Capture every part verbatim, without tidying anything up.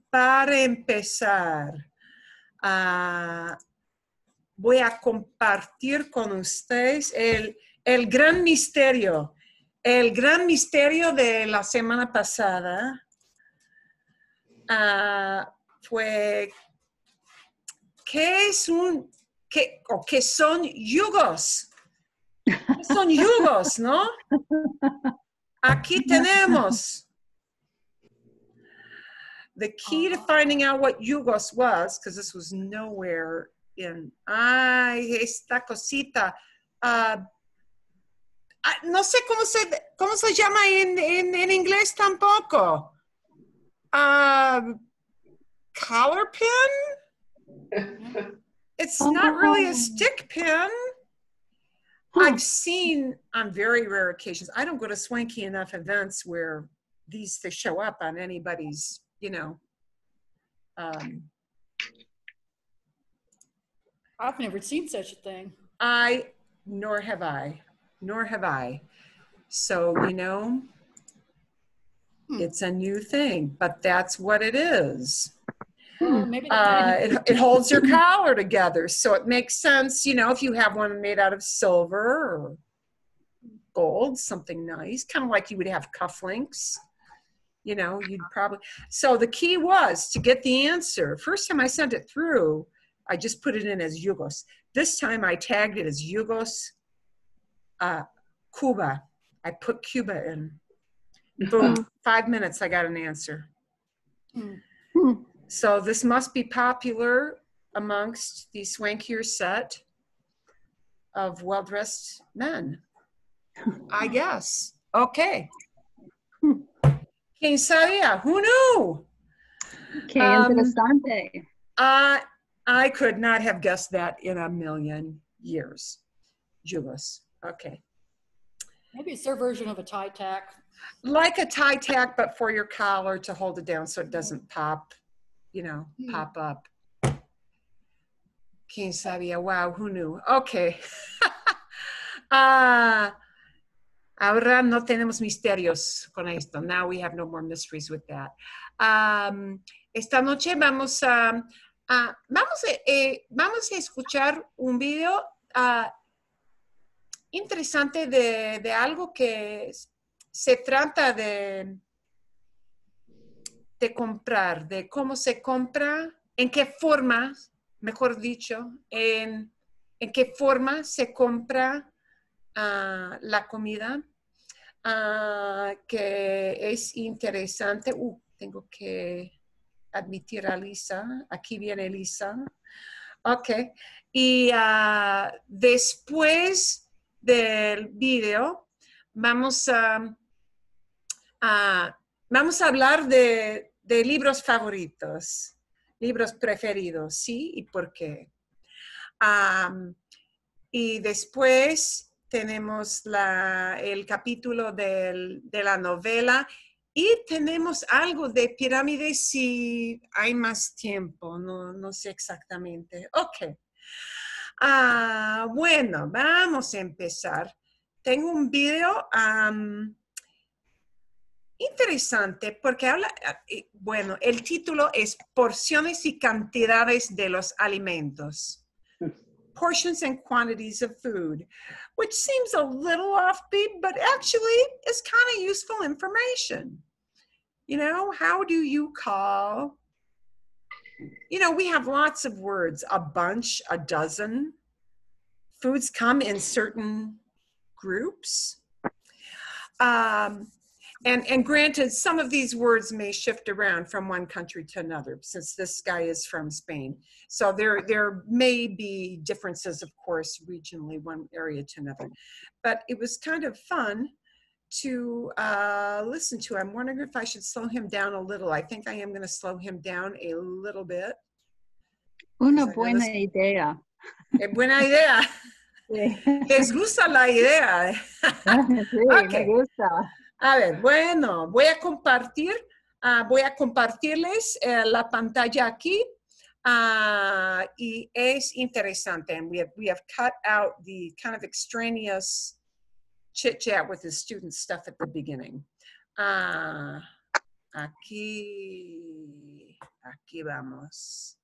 para empezar, uh, voy a compartir con ustedes el, el gran misterio, el gran misterio de la semana pasada. Uh, fue, ¿qué es un, qué, o qué son yugos? ¿Qué son yugos, no? Aquí tenemos. The key to finding out what yugos was, because this was nowhere in, ay, esta cosita, uh, no sé cómo se, cómo se llama en, en, en inglés tampoco. Uh, collar pin? It's not really a stick pin. I've seen on very rare occasions, I don't go to swanky enough events where these to show up on anybody's, you know. Um, I've never seen such a thing. I, nor have I, nor have I. So, you know, hmm. It's a new thing, but that's what it is. Well, maybe uh, it, it holds your collar together. So it makes sense, you know, if you have one made out of silver or gold, something nice, kind of like you would have cufflinks. You know, you'd probably, so the key was to get the answer. First time I sent it through, I just put it in as Yugos. This time I tagged it as Yugos uh, Cuba. I put Cuba in. Boom, five minutes, I got an answer. So this must be popular amongst the swankier set of well-dressed men, I guess. Okay. ¿Quién sabía? Who knew? Qué interesante. Um, uh, I could not have guessed that in a million years. Julius. Okay. Maybe it's their version of a tie tack. Like a tie tack, but for your collar to hold it down so it doesn't pop, you know, mm. pop up. ¿Quién sabía? Wow, who knew? Okay. uh, Ahora no tenemos misterios con esto. Now we have no more mysteries with that. Um, esta noche vamos a, uh, vamos, a eh, vamos a escuchar un video uh, interesante de, de algo que se trata de, de comprar, de cómo se compra, en qué forma, mejor dicho, en, en qué forma se compra Uh, la comida, uh, que es interesante. Uh, tengo que admitir a Lisa. Aquí viene Lisa. Ok. Y uh, después del video, vamos a, uh, vamos a hablar de, de libros favoritos, libros preferidos, ¿sí? ¿Y por qué? Um, y después tenemos la, el capítulo del, de la novela y tenemos algo de pirámides si hay más tiempo, no, no sé exactamente. Ok. Ah, bueno, vamos a empezar. Tengo un video um, interesante porque habla, bueno, el título es Porciones y cantidades de los alimentos. Portions and quantities of food, which seems a little offbeat, but actually is kind of useful information. You know, how do you call, you know, we have lots of words, a bunch, a dozen. Foods come in certain groups. Um, And, and granted, some of these words may shift around from one country to another, since this guy is from Spain. So there, there may be differences, of course, regionally, one area to another. But it was kind of fun to uh, listen to. I'm wondering if I should slow him down a little. I think I am going to slow him down a little bit. Una buena idea. Eh, buena idea. Sí. ¿Les gusta la idea? Sí, okay. Me gusta. A ver, bueno, voy a compartir, uh, voy a compartirles uh, la pantalla aquí uh, y es interesante. And we have, we have cut out the kind of extraneous chit chat with the student stuff at the beginning. Uh, aquí, aquí vamos.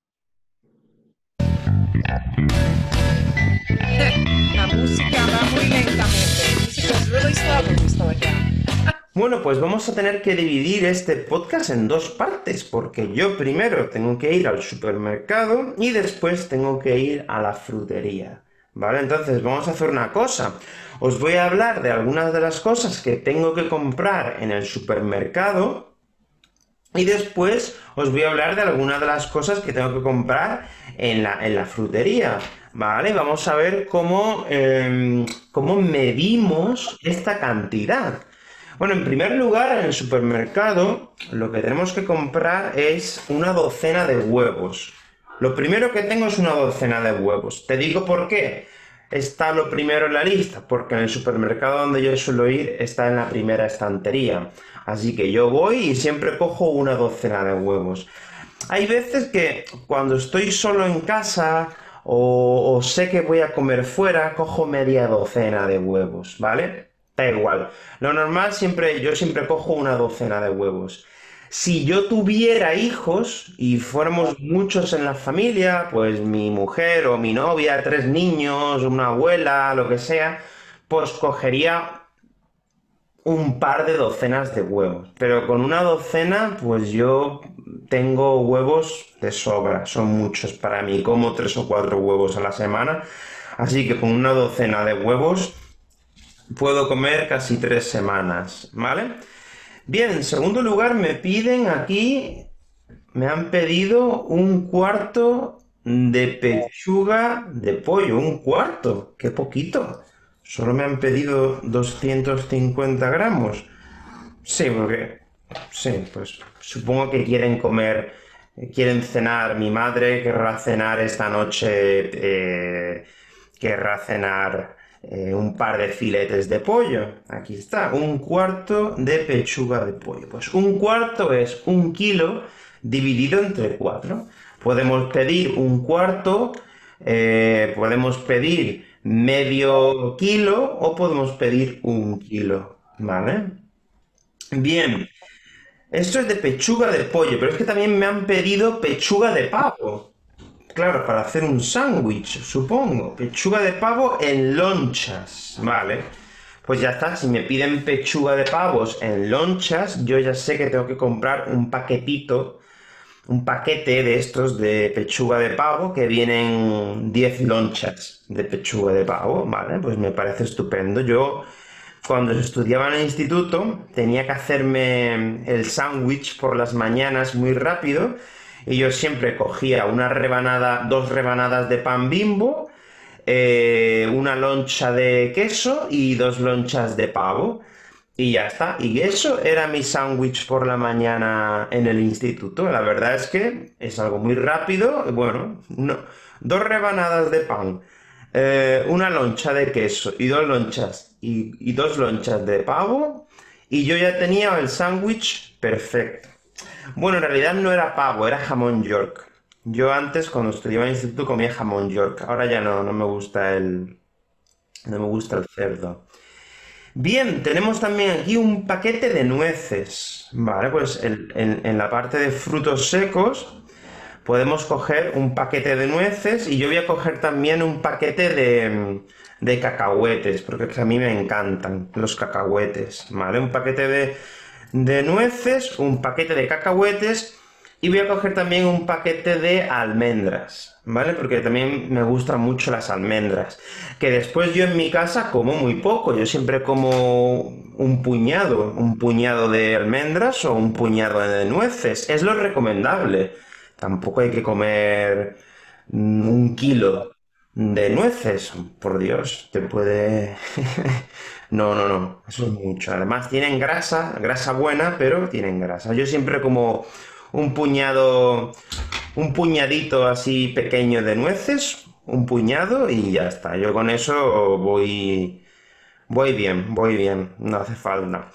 La música va muy lentamente. La música es really slow when we slow it down. Bueno, pues vamos a tener que dividir este podcast en dos partes, porque yo primero tengo que ir al supermercado y después tengo que ir a la frutería, ¿vale? Entonces vamos a hacer una cosa. Os voy a hablar de algunas de las cosas que tengo que comprar en el supermercado y después os voy a hablar de algunas de las cosas que tengo que comprar en la, en la frutería, ¿vale? Vamos a ver cómo, eh, cómo medimos esta cantidad. Bueno, en primer lugar, en el supermercado lo que tenemos que comprar es una docena de huevos. Lo primero que tengo es una docena de huevos. Te digo por qué está lo primero en la lista, porque en el supermercado donde yo suelo ir está en la primera estantería. Así que yo voy y siempre cojo una docena de huevos. Hay veces que cuando estoy solo en casa o, o sé que voy a comer fuera, cojo media docena de huevos, ¿vale? Da igual. Lo normal siempre, yo siempre cojo una docena de huevos. Si yo tuviera hijos y fuéramos muchos en la familia, pues mi mujer o mi novia, tres niños, una abuela, lo que sea, pues cogería un par de docenas de huevos. Pero con una docena, pues yo tengo huevos de sobra. Son muchos para mí. Como tres o cuatro huevos a la semana. Así que con una docena de huevos puedo comer casi tres semanas, ¿vale? Bien, en segundo lugar me piden aquí, me han pedido un cuarto de pechuga de pollo, un cuarto, qué poquito. Solo me han pedido doscientos cincuenta gramos. Sí, porque, sí, pues supongo que quieren comer, quieren cenar, mi madre querrá cenar esta noche, eh, querrá cenar Eh, un par de filetes de pollo. Aquí está, un cuarto de pechuga de pollo. Pues un cuarto es un kilo dividido entre cuatro. Podemos pedir un cuarto, eh, podemos pedir medio kilo o podemos pedir un kilo, ¿vale? Bien, esto es de pechuga de pollo, pero es que también me han pedido pechuga de pavo. Claro, para hacer un sándwich, supongo. Pechuga de pavo en lonchas, ¿vale? Pues ya está, si me piden pechuga de pavos en lonchas, yo ya sé que tengo que comprar un paquetito, un paquete de estos de pechuga de pavo, que vienen diez lonchas de pechuga de pavo, ¿vale? Pues me parece estupendo. Yo, cuando estudiaba en el instituto, tenía que hacerme el sándwich por las mañanas muy rápido, y yo siempre cogía una rebanada, dos rebanadas de pan Bimbo, eh, una loncha de queso y dos lonchas de pavo. Y ya está. Y eso era mi sándwich por la mañana en el instituto. La verdad es que es algo muy rápido. Bueno, no, dos rebanadas de pan, eh, una loncha de queso y dos lonchas y, y dos lonchas de pavo. Y yo ya tenía el sándwich perfecto. Bueno, en realidad no era pavo, era jamón York. Yo antes, cuando estudiaba en el instituto, comía jamón York. Ahora ya no, no me gusta el, no me gusta el cerdo. Bien, tenemos también aquí un paquete de nueces. Vale, pues el- en, en la parte de frutos secos podemos coger un paquete de nueces y yo voy a coger también un paquete de, de cacahuetes, porque a mí me encantan los cacahuetes, ¿vale? Un paquete de, de nueces, un paquete de cacahuetes y voy a coger también un paquete de almendras, ¿vale? Porque también me gustan mucho las almendras, que después yo en mi casa como muy poco, yo siempre como un puñado, un puñado de almendras o un puñado de nueces, es lo recomendable. Tampoco hay que comer mm, un kilo de nueces, por Dios, te puede... No, no, no, eso es mucho. Además tienen grasa, grasa buena, pero tienen grasa. Yo siempre como un puñado, un puñadito así pequeño de nueces, un puñado y ya está. Yo con eso voy, voy bien, voy bien, no hace falta.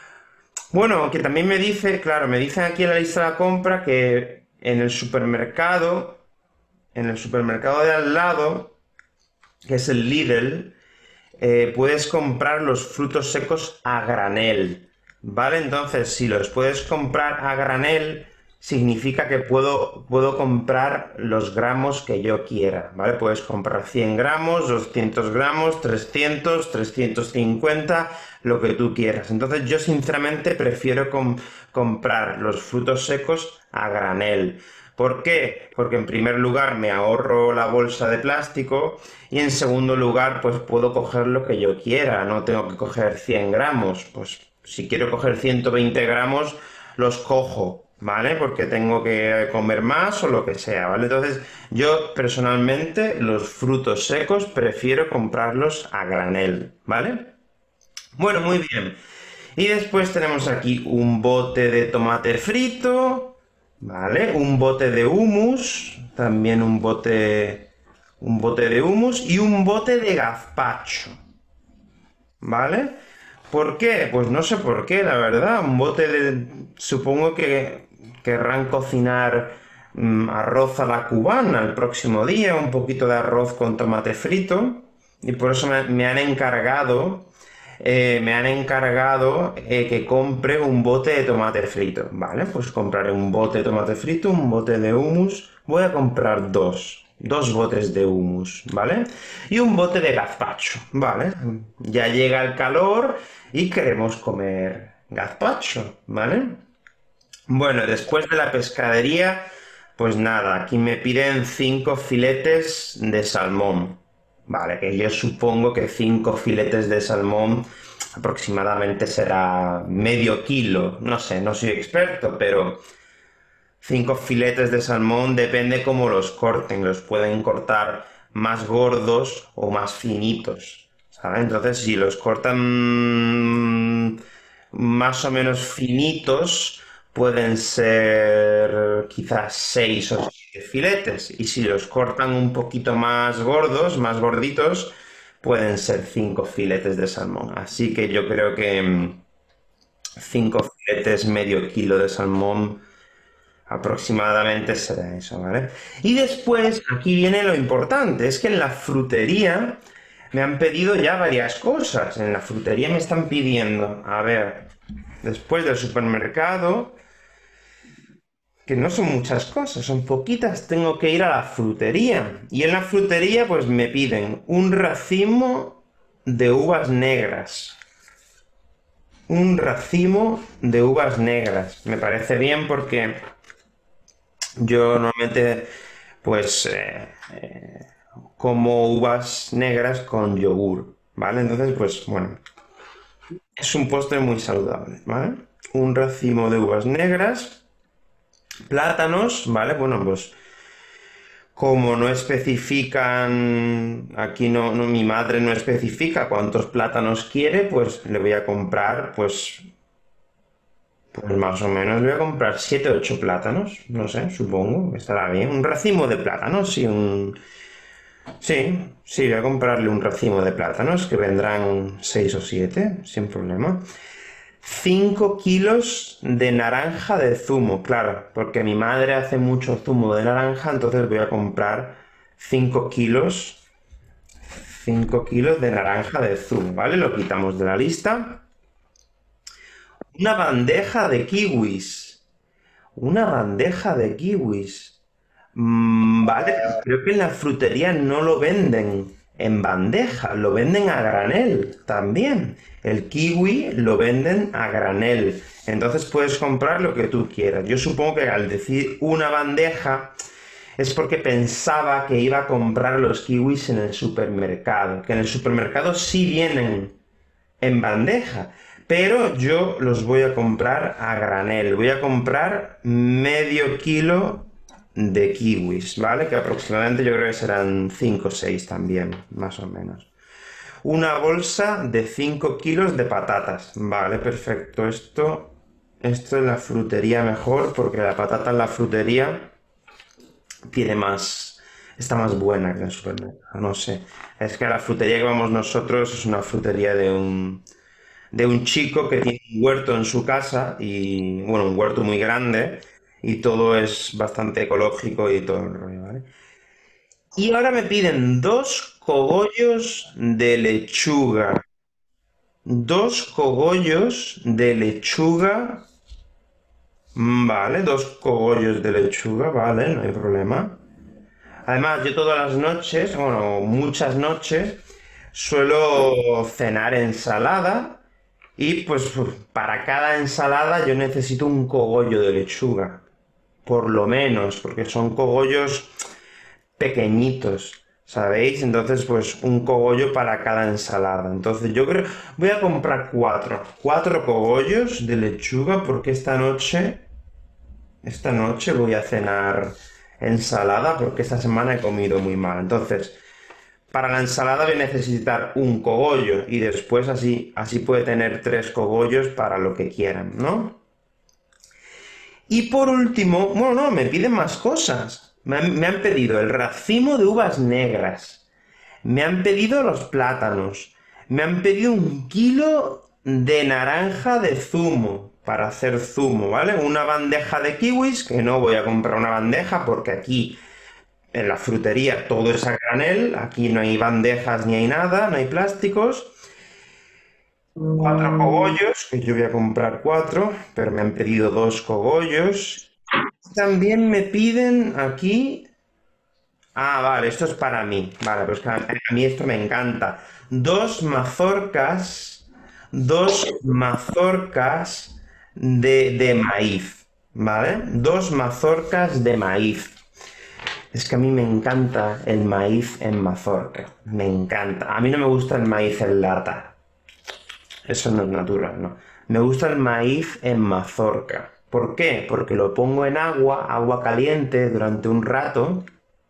Bueno, que también me dice, claro, me dicen aquí en la lista de la compra que en el supermercado, en el supermercado de al lado, que es el Lidl, eh, puedes comprar los frutos secos a granel, ¿vale? Entonces, si los puedes comprar a granel, significa que puedo, puedo comprar los gramos que yo quiera, ¿vale? Puedes comprar cien gramos, doscientos gramos, trescientos, trescientos cincuenta, lo que tú quieras. Entonces yo sinceramente prefiero com- comprar los frutos secos a granel. ¿Por qué? Porque en primer lugar me ahorro la bolsa de plástico y en segundo lugar pues puedo coger lo que yo quiera, no tengo que coger cien gramos, pues si quiero coger ciento veinte gramos los cojo, ¿vale? Porque tengo que comer más o lo que sea, ¿vale? Entonces yo personalmente los frutos secos prefiero comprarlos a granel, ¿vale? Bueno, muy bien. Y después tenemos aquí un bote de tomate frito, ¿vale? Un bote de hummus, también un bote, un bote de hummus y un bote de gazpacho, ¿vale? ¿Por qué? Pues no sé por qué, la verdad. Un bote de... Supongo que querrán cocinar mm, arroz a la cubana el próximo día, un poquito de arroz con tomate frito. Y por eso me, me han encargado, eh, me han encargado eh, que compre un bote de tomate frito. Vale, pues compraré un bote de tomate frito, un bote de hummus. Voy a comprar dos. Dos botes de hummus, ¿vale? Y un bote de gazpacho, ¿vale? Ya llega el calor y queremos comer gazpacho, ¿vale? Bueno, después de la pescadería, pues nada, aquí me piden cinco filetes de salmón, ¿vale? Que yo supongo que cinco filetes de salmón aproximadamente será medio kilo, no sé, no soy experto, pero cinco filetes de salmón depende cómo los corten, los pueden cortar más gordos o más finitos, ¿sabes? Entonces, si los cortan más o menos finitos, pueden ser quizás seis o siete filetes. Y si los cortan un poquito más gordos, más gorditos, pueden ser cinco filetes de salmón. Así que yo creo que mm, cinco filetes, medio kilo de salmón aproximadamente será eso, ¿vale? Y después, aquí viene lo importante, es que en la frutería me han pedido ya varias cosas. En la frutería me están pidiendo, a ver, después del supermercado, que no son muchas cosas, son poquitas, tengo que ir a la frutería. Y en la frutería pues me piden un racimo de uvas negras. Un racimo de uvas negras. Me parece bien porque yo normalmente pues eh, eh, como uvas negras con yogur, ¿vale? Entonces pues bueno, es un postre muy saludable, ¿vale? Un racimo de uvas negras. Plátanos, ¿vale? Bueno, pues como no especifican, aquí no, no, mi madre no especifica cuántos plátanos quiere, pues le voy a comprar, pues, pues más o menos le voy a comprar siete o ocho plátanos, no sé, supongo, estará bien. Un racimo de plátanos, sí, un... Sí, sí, voy a comprarle un racimo de plátanos, que vendrán seis o siete, sin problema. cinco kilos de naranja de zumo, claro, porque mi madre hace mucho zumo de naranja, entonces voy a comprar cinco kilos, cinco kilos de naranja de zumo, ¿vale? Lo quitamos de la lista. Una bandeja de kiwis, una bandeja de kiwis. Mm, vale, pero creo que en la frutería no lo venden en bandeja, lo venden a granel también. El kiwi lo venden a granel. Entonces puedes comprar lo que tú quieras. Yo supongo que al decir una bandeja es porque pensaba que iba a comprar los kiwis en el supermercado. Que en el supermercado sí vienen en bandeja. Pero yo los voy a comprar a granel. Voy a comprar medio kilo de kiwis, ¿vale? Que aproximadamente yo creo que serán cinco o seis también, más o menos. Una bolsa de cinco kilos de patatas, vale, perfecto. Esto, esto en la frutería mejor, porque la patata en la frutería tiene más, está más buena que en el supermercado, no sé. Es que la frutería que vamos nosotros es una frutería de un, de un chico que tiene un huerto en su casa y, bueno, un huerto muy grande y todo es bastante ecológico y todo el rollo, ¿vale? Y ahora me piden dos cogollos de lechuga. Dos cogollos de lechuga Mm, Vale, dos cogollos de lechuga, vale, no hay problema. Además, yo todas las noches, bueno, muchas noches, suelo cenar ensalada y pues para cada ensalada yo necesito un cogollo de lechuga, por lo menos, porque son cogollos pequeñitos, ¿sabéis? Entonces, pues un cogollo para cada ensalada. Entonces, yo creo, voy a comprar cuatro, cuatro cogollos de lechuga porque esta noche, esta noche voy a cenar ensalada porque esta semana he comido muy mal. Entonces, para la ensalada voy a necesitar un cogollo y después así, así puede tener tres cogollos para lo que quieran, ¿no? Y por último, bueno, no, me piden más cosas. Me han, me han pedido el racimo de uvas negras. Me han pedido los plátanos. Me han pedido un kilo de naranja de zumo para hacer zumo, ¿vale? Una bandeja de kiwis, que no voy a comprar una bandeja porque aquí en la frutería todo es a granel. Aquí no hay bandejas ni hay nada, no hay plásticos. Cuatro cogollos, que yo voy a comprar cuatro, pero me han pedido dos cogollos. También me piden aquí. Ah, vale, esto es para mí. Vale, pues que a a mí esto me encanta. Dos mazorcas, dos mazorcas de, de maíz, ¿vale? Dos mazorcas de maíz. Es que a mí me encanta el maíz en mazorca. Me encanta. A mí no me gusta el maíz en lata. Eso no es natural, ¿no? Me gusta el maíz en mazorca. ¿Por qué? Porque lo pongo en agua, agua caliente, durante un rato,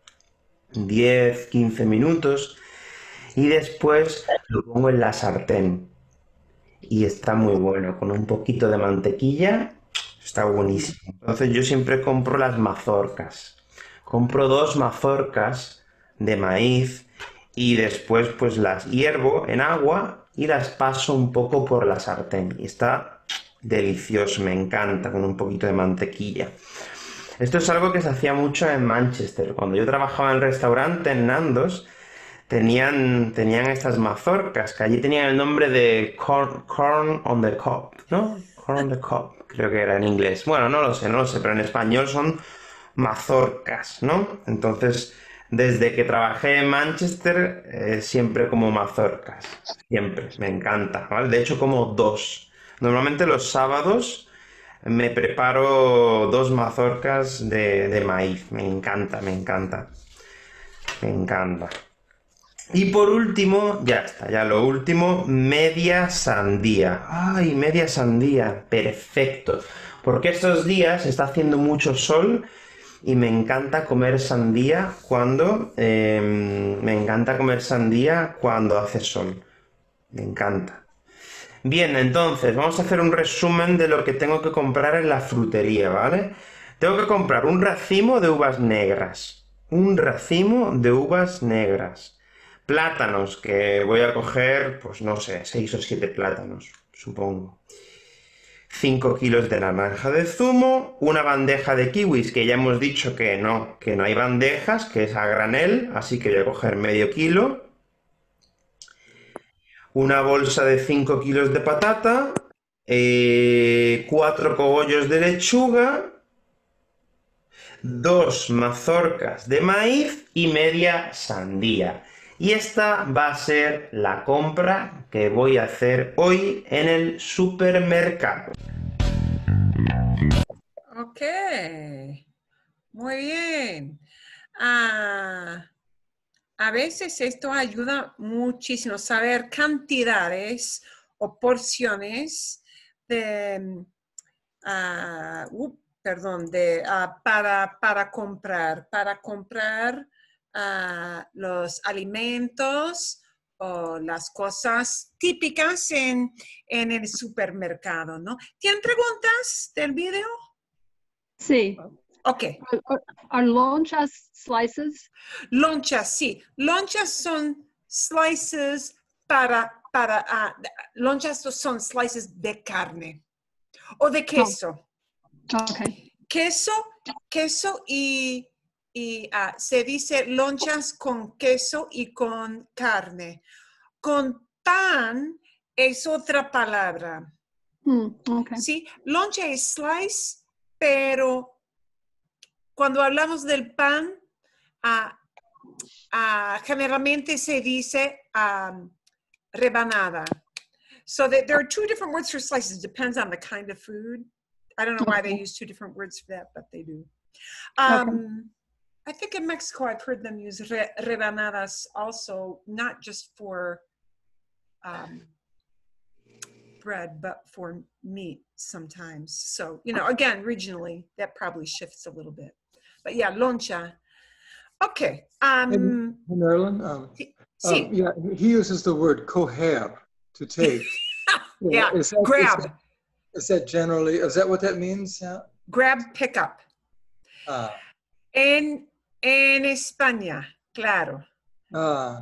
diez, quince minutos, y después lo pongo en la sartén. Y está muy bueno, con un poquito de mantequilla, está buenísimo. Entonces yo siempre compro las mazorcas. Compro dos mazorcas de maíz y después pues las hiervo en agua y las paso un poco por la sartén. Y está delicioso, me encanta, con un poquito de mantequilla. Esto es algo que se hacía mucho en Manchester. Cuando yo trabajaba en el restaurante, en Nando's, tenían, tenían estas mazorcas, que allí tenían el nombre de corn, corn on the cob, ¿no? Corn on the cob, creo que era en inglés. Bueno, no lo sé, no lo sé, pero en español son mazorcas, ¿no? Entonces, desde que trabajé en Manchester, eh, siempre como mazorcas. Siempre, me encanta, ¿vale? De hecho, como dos. Normalmente los sábados me preparo dos mazorcas de, de maíz. Me encanta, me encanta. Me encanta. Y por último, ya está, ya lo último, media sandía. ¡Ay, media sandía! Perfecto. Porque estos días está haciendo mucho sol y me encanta comer sandía cuando eh, me encanta comer sandía cuando hace sol. Me encanta. Bien, entonces vamos a hacer un resumen de lo que tengo que comprar en la frutería, ¿vale? Tengo que comprar un racimo de uvas negras. Un racimo de uvas negras. Plátanos, que voy a coger, pues no sé, seis o siete plátanos, supongo. cinco kilos de naranja de zumo, una bandeja de kiwis, que ya hemos dicho que no, que no hay bandejas, que es a granel, así que voy a coger medio kilo. Una bolsa de cinco kilos de patata, eh, cuatro cogollos de lechuga, dos mazorcas de maíz y media sandía. Y esta va a ser la compra que voy a hacer hoy en el supermercado. Ok, muy bien. Ah, a veces esto ayuda muchísimo, saber cantidades o porciones de, ah, uh, perdón, de, ah, para, para comprar, para comprar ah, los alimentos o las cosas típicas en, en el supermercado, ¿no? ¿Tienen preguntas del video? Sí. Ok. Are, are- are lonchas slices? Lonchas, sí. Lonchas son slices para, para, ah, lonchas son slices de carne o de queso. Okay. Queso, queso y, y ah, se dice lonchas con queso y con carne. Con pan es otra palabra. Hmm, okay. ¿Sí? Loncha es slice pero cuando hablamos del pan, uh, uh, generalmente se dice um, rebanada. So that there are two different words for slices. Depends on the kind of food. I don't know why they Okay. use two different words for that, but they do. Um, I think in Mexico, I've heard them use re rebanadas also, not just for um, bread, but for meat sometimes. So, you know, again, regionally, that probably shifts a little bit. But yeah, loncha. Okay. Um, Hey, Marilyn, um, sí. um, yeah, he uses the word coger, to take. Yeah, Is that, grab. Is that, is that generally, is that what that means? Yeah. Grab, pick up. Ah, En, en España, claro. ah.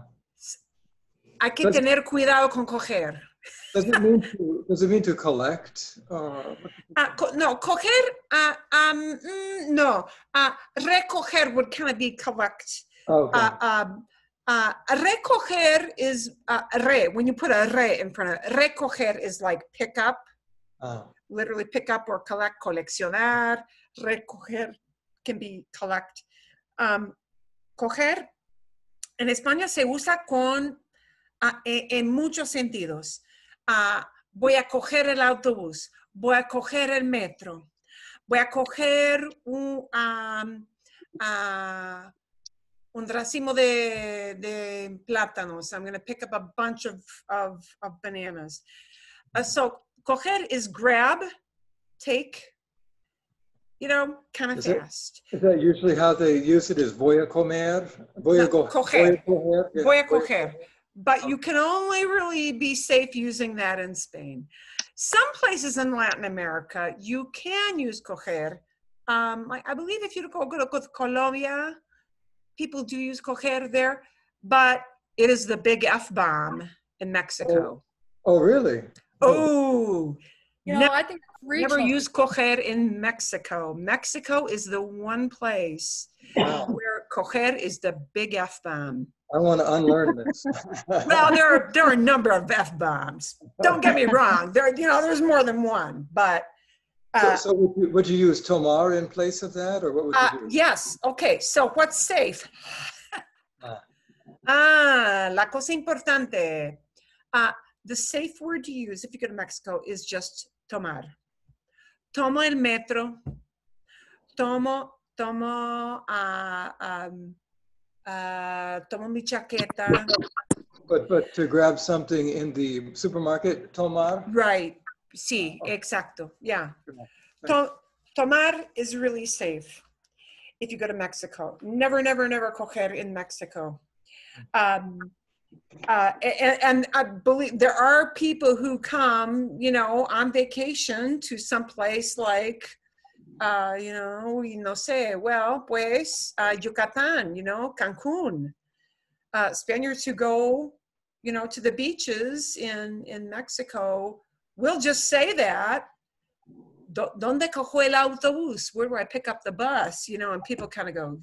Hay que Does, tener cuidado con coger. does it mean to, does it mean to collect? Or, Uh, co no, coger, uh, um, mm, no. Uh, recoger would kind of be collect. okay. Uh, um, uh, recoger is uh, re, when you put a re in front of it. Recoger is like pick up, Ah. literally pick up or collect, coleccionar. Recoger can be collect. Um, coger, en España se usa con, uh, en, en muchos sentidos. Uh, voy a coger el autobús, voy a coger el metro, voy a coger un, um, uh, un racimo de, de plátanos. I'm going to pick up a bunch of, of, of bananas. Uh, so, coger is grab, take, you know, kind of Is it- fast. Is that usually how they use it? Is voy a comer? Voy a No, go, coger. Voy a coger. Yeah, Voy a voy coger. But you can only really be safe using that in Spain. Some places in Latin America, you can use coger. Um, I, I believe if you go, go to Colombia, people do use coger there, but it is the big F-bomb in Mexico. Oh, really? Oh, You know, never, I think never regional. use coger in Mexico. Mexico is the one place Wow. where coger is the big F-bomb. I want to unlearn this. Well, there are there are a number of F-bombs. Don't get me wrong. There, you know, there's more than one. But So, uh, so would, you, would you use tomar in place of that, or what would uh, you do? yes. Okay. So what's safe? Ah. Ah, la cosa importante. Uh, the safe word to use if you go to Mexico is just tomar. Tomo el metro. Tomo tomo uh, um, uh, tomo mi chaqueta. But but to grab something in the supermarket, tomar. Right. Sí, exacto. Yeah. To tomar is really safe if you go to Mexico. Never, never, never coger in Mexico. Um, uh, and, and I believe there are people who come, you know, on vacation to some place like, uh, you know, no sé, well, pues, uh, Yucatan, you know, Cancun. Uh, Spaniards who go, you know, to the beaches in, in Mexico will just say that, ¿Dónde cojo el autobús? Where do I pick up the bus? You know, and people kind of go,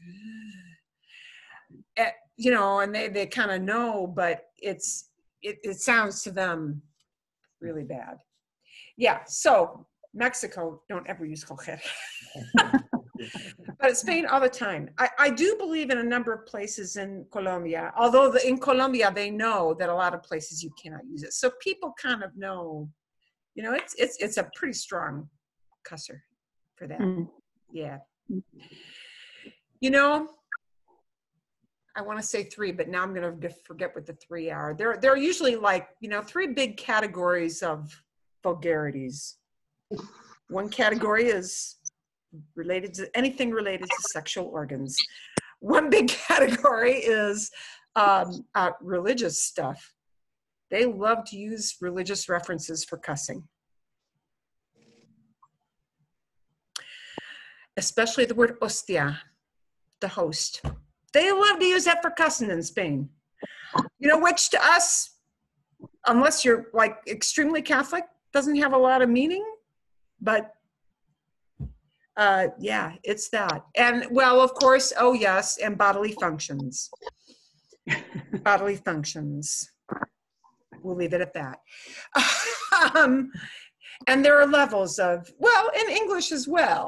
eh, you know, and they, they kind of know, but it's, it, it sounds to them really bad. Yeah, so Mexico, don't ever use coger. But Spain all the time. I, I do believe in a number of places in Colombia, although the, in Colombia they know that a lot of places you cannot use it. So people kind of know, you know, it's it's it's a pretty strong cusser for that. Mm. Yeah. You know, I want to say three, but now I'm going to forget what the three are. There, there are usually like, you know, three big categories of vulgarities. One category is related to anything related to sexual organs. One big category is um, uh, religious stuff. They love to use religious references for cussing. Especially the word hostia, the host. They love to use that for cussing in Spain. You know, which to us, unless you're like extremely Catholic, doesn't have a lot of meaning, but uh, yeah, it's that. And well, of course, oh yes, and bodily functions. Bodily functions. We'll leave it at that. um, and there are levels of, well, in English as well.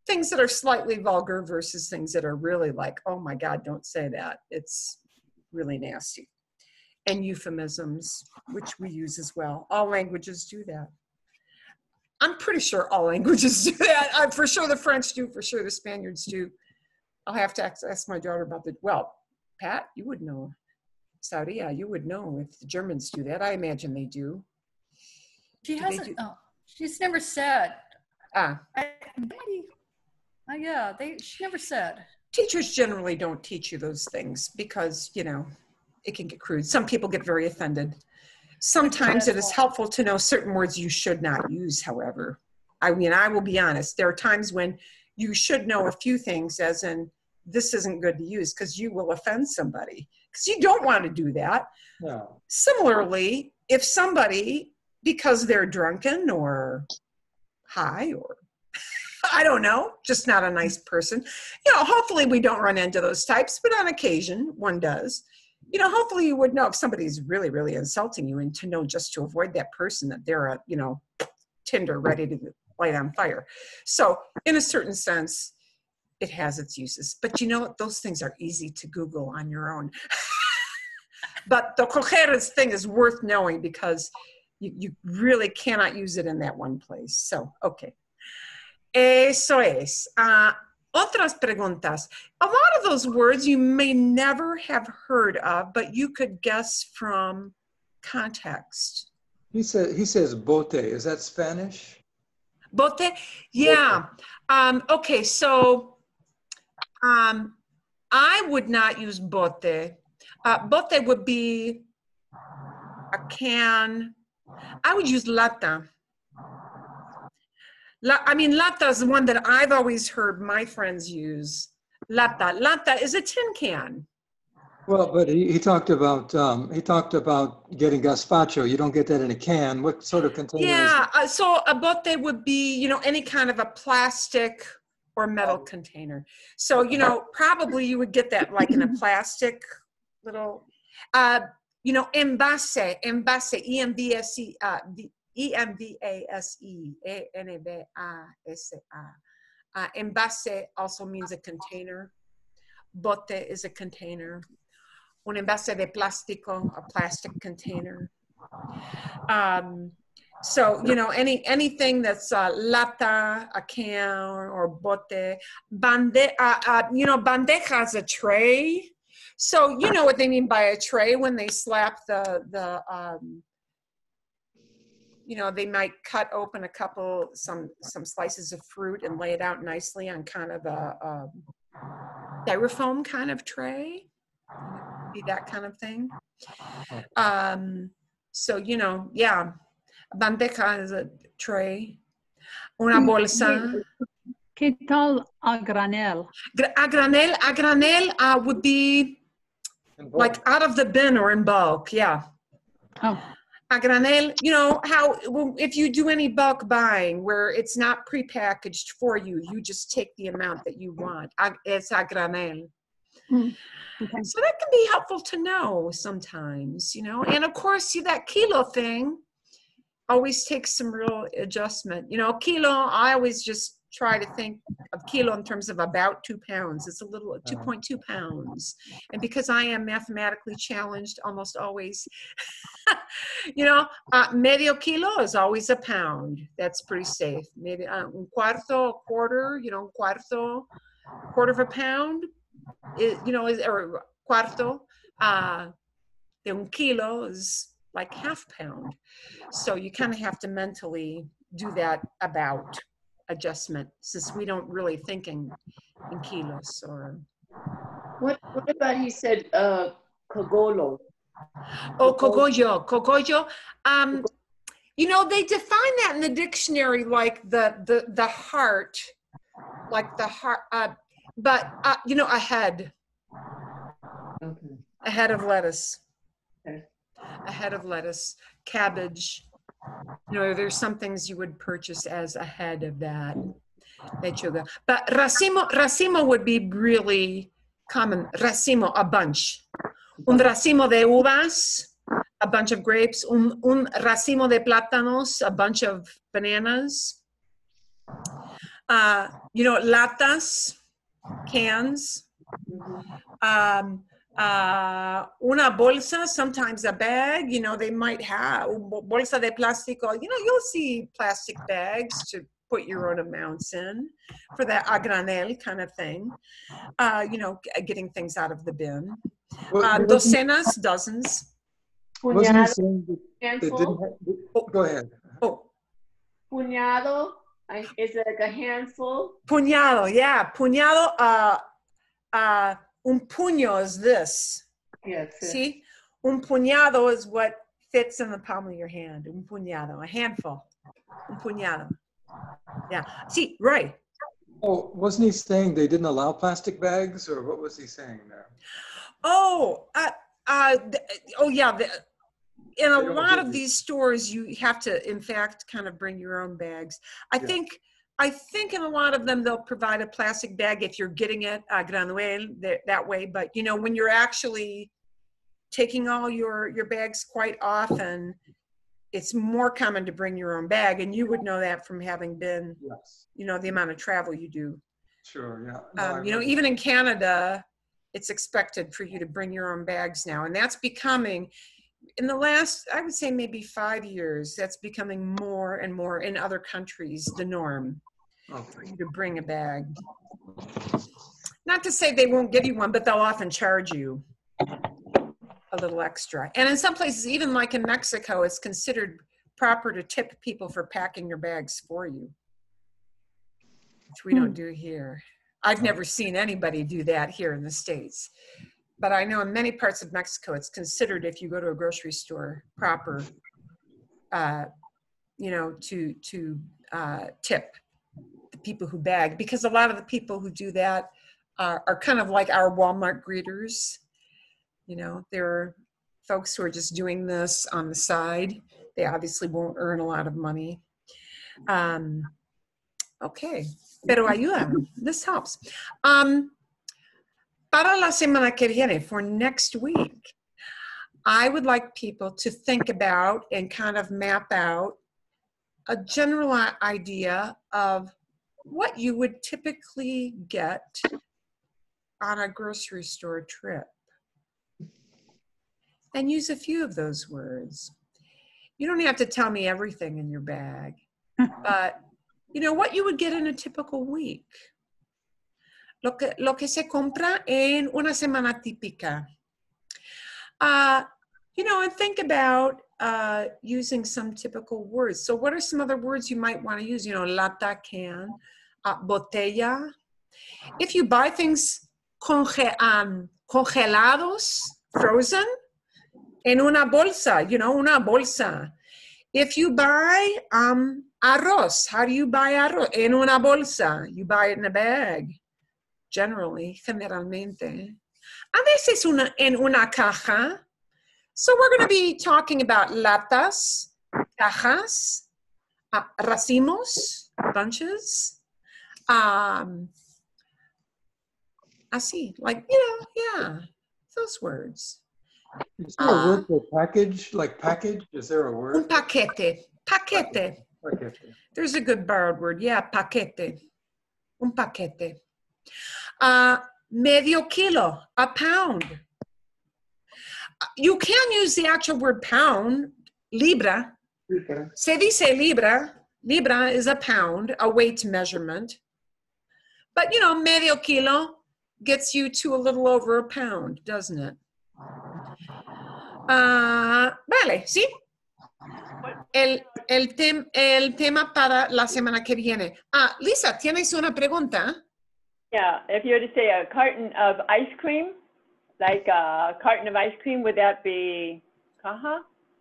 things that are slightly vulgar versus things that are really like, oh my God, don't say that. It's really nasty. And euphemisms, which we use as well. All languages do that. I'm pretty sure all languages do that. I'm for sure the French do, for sure the Spaniards do. I'll have to ask, ask my daughter about the, well, Pat, you would know. Saudia, you would know if the Germans do that. I imagine they do. She Do they hasn't, do- oh, she's never said. Ah, I, maybe, uh, yeah, they, she never said. teachers generally don't teach you those things because, you know, it can get crude. Some people get very offended. Sometimes it is helpful to know certain words you should not use, however. I mean, I will be honest. There are times when you should know a few things, as in, this isn't good to use because you will offend somebody because you don't want to do that. No. Similarly, if somebody, because they're drunken or high or I don't know, just not a nice person, you know, hopefully we don't run into those types, but on occasion one does. You know, hopefully you would know if somebody's really, really insulting you and to know just to avoid that person that they're a, you know, tinder ready to light on fire. So in a certain sense, it has its uses. But you know what? Those things are easy to Google on your own. But the cojeras thing is worth knowing because you, you really cannot use it in that one place. So, okay. Eso es. Uh, otras preguntas. A lot of those words you may never have heard of, but you could guess from context. He said, he says bote. Is that Spanish? Bote? Yeah. Um, okay, so um, I would not use bote. Uh, bote would be a can. I would use lata. La, I mean, lata is the one that I've always heard my friends use. Lata. Lata is a tin can. Well, but he, he talked about, um, he talked about getting gazpacho. You don't get that in a can. What sort of container is Yeah, it? uh, so a bote would be, you know, any kind of a plastic or metal container. So, you know, probably you would get that like in a plastic little, uh, you know, envase, envase, E M V S E, uh, the E M V A S E, E N V A S A. Uh, envase also means a container. Bote is a container. Un envase de plástico, a plastic container. Um, so, you know, any anything that's uh, lata, a can, or, or bote. Bande, uh, uh, you know, bandeja is a tray. So, you know what they mean by a tray when they slap the, the um, you know, they might cut open a couple, some, some slices of fruit and lay it out nicely on kind of a, a styrofoam kind of tray. Be that kind of thing. Um, so, you know, yeah, bandeja is a tray. Una bolsa. ¿Qué tal a granel? A granel, a granel uh, would be In bulk. like out of the bin or in bulk, yeah. Oh, A granel, you know, how, well, if you do any bulk buying where it's not prepackaged for you, you just take the amount that you want. A- It's a granel. mm, okay. So that can be helpful to know sometimes, you know. And of course, see that kilo thing always takes some real adjustment. You know, kilo, I always just try to think of kilo in terms of about two pounds. It's a little, two point two pounds. And because I am mathematically challenged almost always, you know, uh, medio kilo is always a pound. That's pretty safe. Maybe uh, un cuarto, a quarter, you know, cuarto, quarter of a pound. Is, you know, is, or cuarto uh, de un kilo is like half pound. So you kind of have to mentally do that about adjustment since we don't really think in, in kilos or. What, what about he said, uh, cogolo? Oh, cogollo, cogollo. Um, you know, they define that in the dictionary like the, the, the heart, like the heart, uh, but, uh, you know, a head. Okay. A head of lettuce. Okay. A head of lettuce, cabbage. You know, there's some things you would purchase as a head of that. Lechuga. But racimo, racimo would be really common. Racimo, a bunch. Un racimo de uvas, a bunch of grapes. Un, un racimo de plátanos, a bunch of bananas. Uh, you know, latas, cans. Um, uh, una bolsa, sometimes a bag, you know, they might have bolsa de plástico. You know, you'll see plastic bags to put your own amounts in for that a granel kind of thing. Uh, you know, getting things out of the bin. Well, Uh, wasn't, docenas, dozens. wasn't he Puñado, saying that they handful. didn't have, go ahead. Oh, Puñado, I- is it like a handful? puñado, yeah, puñado. Uh, uh, un puño is this. Yes. See, un puñado is what fits in the palm of your hand. Un puñado, a handful. Un puñado. Yeah. See, right. Oh, wasn't he saying they didn't allow plastic bags, or what was he saying there? Oh, uh, uh, th- oh yeah. The, in a They don't lot give of you- these stores, you have to, in fact, kind of bring your own bags. I Yeah. think, I think in a lot of them they'll provide a plastic bag if you're getting it a granel that, that way. But you know, when you're actually taking all your your bags, quite often, it's more common to bring your own bag, and you would know that from having been, Yes, you know, the amount of travel you do. sure, yeah. No, I Um, you know, remember. even in Canada, it's expected for you to bring your own bags now. And that's becoming, in the last, I would say maybe five years, that's becoming more and more in other countries, the norm for Okay. you to bring a bag. Not to say they won't give you one, but they'll often charge you a little extra. And in some places, even like in Mexico, it's considered proper to tip people for packing your bags for you, which we don't do here. I've never seen anybody do that here in the States. But I know in many parts of Mexico, it's considered, if you go to a grocery store, proper, uh, you know, to, to uh, tip the people who bag. Because a lot of the people who do that are, are kind of like our Walmart greeters. You know, they're folks who are just doing this on the side. They obviously won't earn a lot of money. Um, okay, pero ayuda. This helps. Um, para la semana que viene, for next week, I would like people to think about and kind of map out a general idea of what you would typically get on a grocery store trip. And use a few of those words. You don't have to tell me everything in your bag, but you know what you would get in a typical week. Lo que, lo que se compra en una semana típica. Uh, you know, and think about uh, using some typical words. So what are some other words you might want to use? You know, lata, can, uh, botella. If you buy things conge um, congelados, frozen, en una bolsa, you know, una bolsa. If you buy um, arroz, how do you buy arroz? En una bolsa. You buy it in a bag, generally, generalmente. A veces una, en una caja. So we're going to be talking about latas, cajas, uh, racimos, bunches. Um, así, like, you know, yeah, those words. Is there a word for package, like package? Is there a Un word? paquete, paquete. Paquete. There's a good borrowed word. Yeah, paquete. Un paquete. Uh, medio kilo, a pound. You can use the actual word pound, libra. Se dice libra. Libra is a pound, a weight measurement. But, you know, medio kilo gets you to a little over a pound, doesn't it? Uh, vale, ¿sí? El, el, tem, el tema para la semana que viene. Ah, Lisa, ¿tienes una pregunta? Yeah, if you were to say a carton of ice cream, like a carton of ice cream, would that be caja?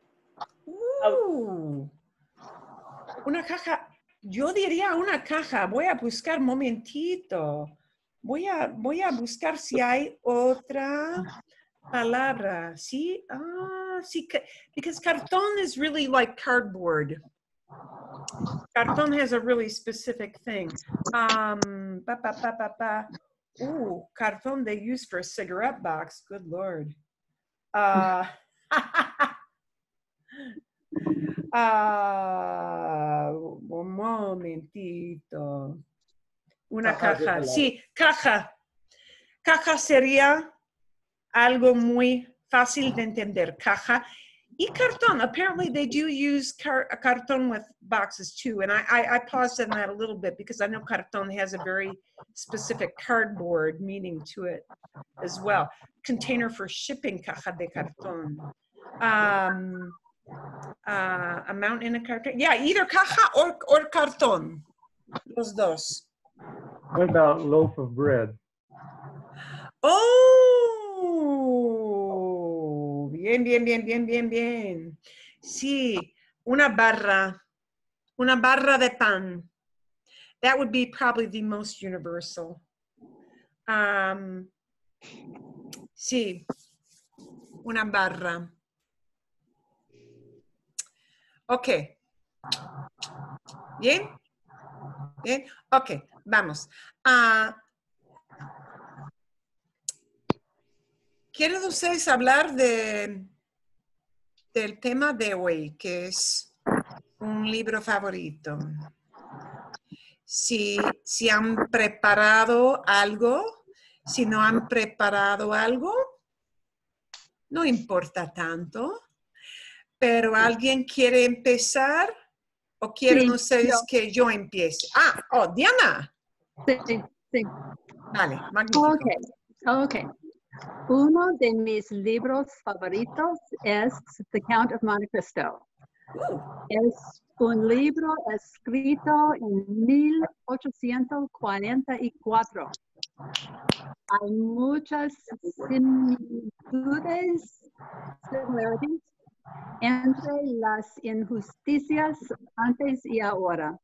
Uh, una caja. Yo diría una caja. Voy a buscar un momentito. Voy a, voy a buscar si hay otra palabra. Sí, ah, sí, because cartón is really like cardboard. Cartón has a really specific thing. Um, pa, pa, pa, pa, pa. Ooh, cartón they use for a cigarette box. Good Lord. Uh, uh, un momentito. Una Caja de caja. helado. Sí, caja. Caja sería algo muy fácil de entender. Caja. Y cartón. Apparently they do use car cartón with boxes too. And I, I, I paused on that a little bit because I know cartón has a very specific cardboard meaning to it as well. Container for shipping, caja de cartón. Um, uh, amount in a cartón. Yeah, either caja or, or cartón. Los dos. What about loaf of bread? Oh, bien, bien, bien, bien, bien, bien. Sí, una barra, una barra de pan. That would be probably the most universal. Um, sí, una barra. Ok. Bien. Bien. Ok, vamos. Ah, ¿quieren ustedes hablar de, del tema de hoy, que es un libro favorito? Si, si han preparado algo, si no han preparado algo, no importa tanto. Pero ¿alguien quiere empezar? ¿O quieren Sí, ustedes yo. que yo empiece? Ah, oh, Diana. Sí, sí. Vale, magnífico. Ok, ok. Uno de mis libros favoritos es The Count of Monte Cristo. Es un libro escrito en mil ochocientos cuarenta y cuatro. Hay muchas similitudes, similarities, entre las injusticias antes y ahora.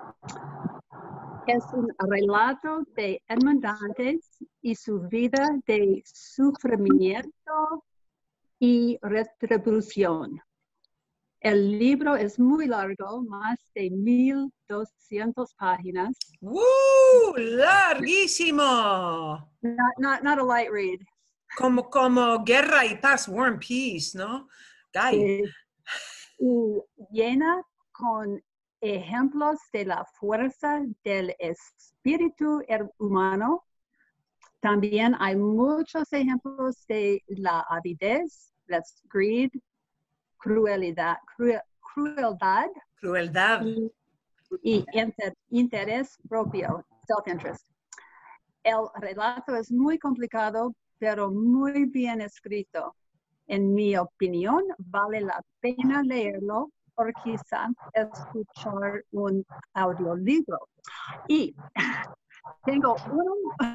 Es un relato de Edmond Dantes y su vida de sufrimiento y retribución. El libro es muy largo, más de mil doscientas páginas. ¡Uh! ¡Larguísimo! Not, not, not a light read. Como, como Guerra y Paz, War and Peace, ¿no? Guy. Eh, y llena con ejemplos de la fuerza del espíritu humano. También hay muchos ejemplos de la avidez, that's greed, crueldad, cruel, crueldad Crueldad. y, y inter, interés propio, self-interest. El relato es muy complicado, pero muy bien escrito. En mi opinión, vale la pena leerlo o quizá escuchar un audiolibro. Y tengo uno,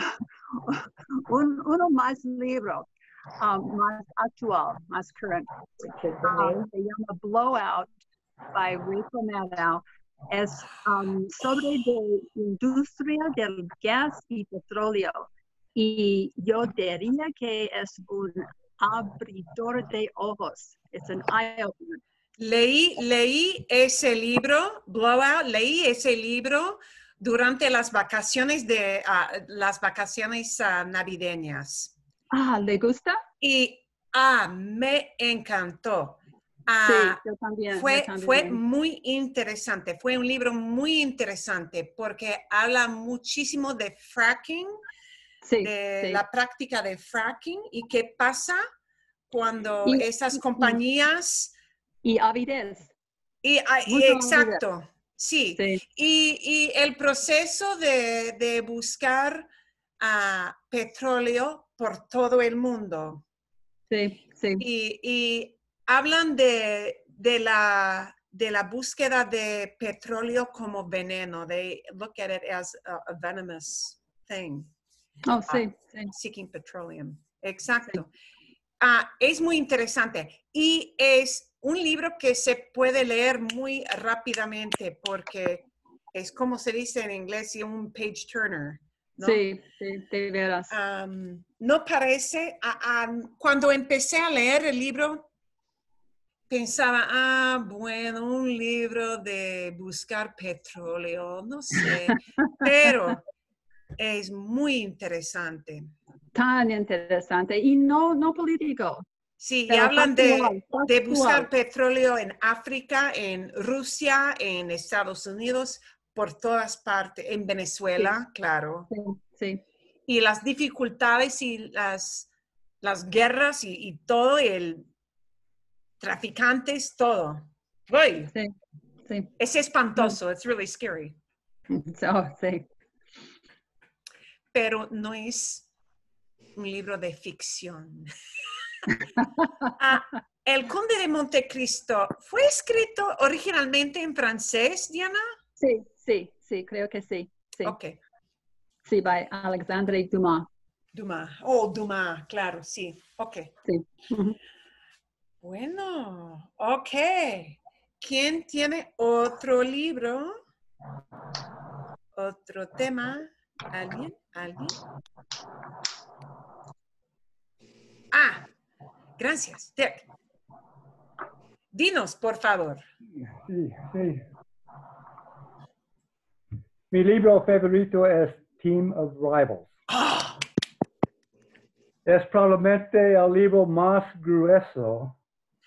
un, uno más libro, um, más actual, más current. Um, se llama Blowout by Rachel Maddow. Es um, sobre la industria del gas y petróleo. Y yo diría que es un abridor de ojos. Es un eye-opener. Leí, leí ese libro, Blowout, leí ese libro durante las vacaciones de uh, las vacaciones uh, navideñas. Ah, ¿le gusta? Y ah, me encantó. Ah, Sí, yo también. fue, yo también. fue muy interesante, fue un libro muy interesante porque habla muchísimo de fracking, Sí, de sí. la práctica de fracking y qué pasa cuando Y- esas y- compañías... Y avidez. Y, ah, y Mucho exacto, sí. Sí. Y, y el proceso de, de buscar ah, petróleo por todo el mundo. Sí, sí. Y, y hablan de, de, la, de la búsqueda de petróleo como veneno. They look at it as a, a venomous thing. Oh, sí, sí. Seeking petroleum. Exacto. Ah, es muy interesante y es un libro que se puede leer muy rápidamente porque es como se dice en inglés, un page turner, ¿no? Sí, sí, de veras. Um, no parece, uh, um, cuando empecé a leer el libro, pensaba, ah, bueno, un libro de buscar petróleo, no sé, pero es muy interesante. Tan interesante. Y no, no político. Sí, y Pero hablan de, factual, de factual. buscar petróleo en África, en Rusia, en Estados Unidos, por todas partes. En Venezuela, claro. Sí, sí. Y las dificultades y las, las guerras y, y todo, el traficantes, todo. Uy, Sí, sí. es espantoso. It's really scary. So, sí. Pero no es un libro de ficción. Ah, El Conde de Montecristo fue escrito originalmente en francés, Diana. Sí, sí, sí, creo que sí. Sí, Ok. sí, by Alexandre Dumas. Dumas. Oh, Dumas, claro, sí. Ok. Sí. Ujú. Bueno, ok. ¿Quién tiene otro libro? ¿Otro tema? ¿Alguien? ¿Alguien? Ah, gracias, Dick. Dinos, por favor. Sí, sí. Mi libro favorito es Team of Rivals. Ah, Es probablemente el libro más grueso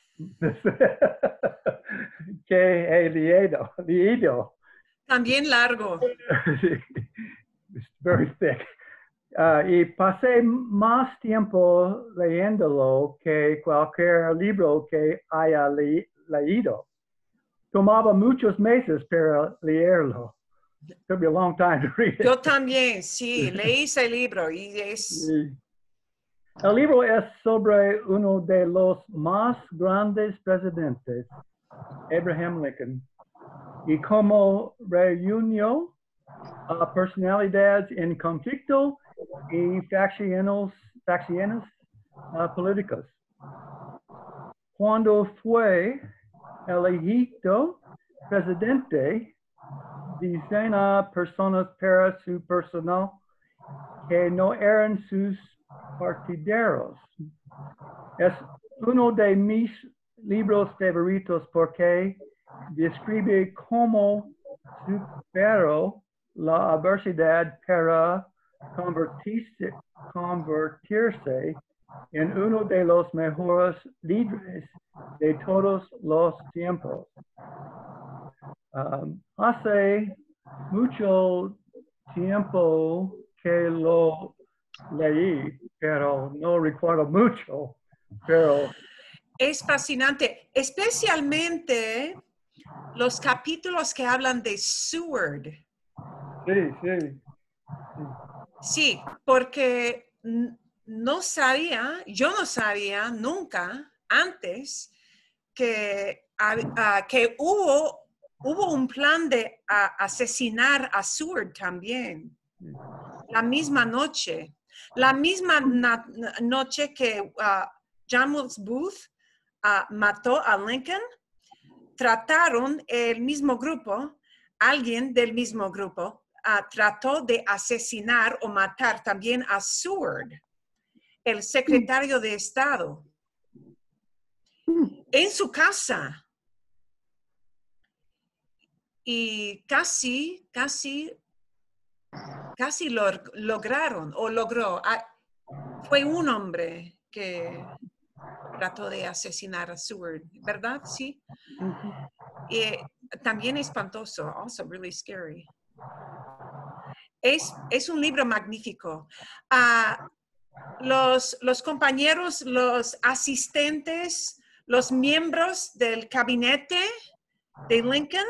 que he leído. leído. también largo. It's very thick. Uh, y pasé más tiempo leyéndolo que cualquier libro que haya le leído. Tomaba muchos meses para leerlo. It took me a long time to read it. Yo también, sí, leí ese libro y es... Sí. El libro es sobre uno de los más grandes presidentes, Abraham Lincoln, y cómo reunió a personalidades en conflicto y facciones, facciones uh, políticas. Cuando fue elegido presidente, decena personas para su personal que no eran sus partidarios. Es uno de mis libros favoritos porque describe cómo superó la adversidad para convertirse, convertirse en uno de los mejores líderes de todos los tiempos. Um, hace mucho tiempo que lo leí, pero no recuerdo mucho, pero Es fascinante, especialmente los capítulos que hablan de Seward. sí, sí. Sí, porque no sabía, yo no sabía nunca antes que, uh, que hubo, hubo un plan de uh, asesinar a Seward también. La misma noche. La misma na noche que uh, John Wilkes Booth uh, mató a Lincoln, trataron el mismo grupo, alguien del mismo grupo, uh, trató de asesinar o matar también a Seward, el secretario de Estado, en su casa. Y casi, casi, casi lo lograron o logró. Ah, fue un hombre que trató de asesinar a Seward, ¿verdad? Sí. Y también espantoso, also really scary. Es, es un libro magnífico. Uh, los, los compañeros, los asistentes, los miembros del gabinete de Lincoln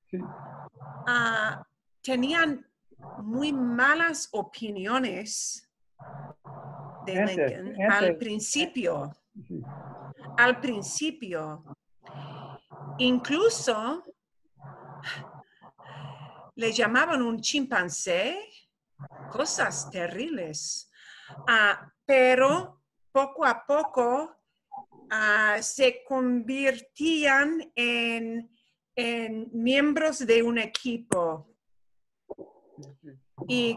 uh, tenían muy malas opiniones de Lincoln Antes, antes. al principio. Al principio. Incluso le llamaban un chimpancé, cosas terribles. Uh, pero poco a poco uh, se convertían en, en miembros de un equipo y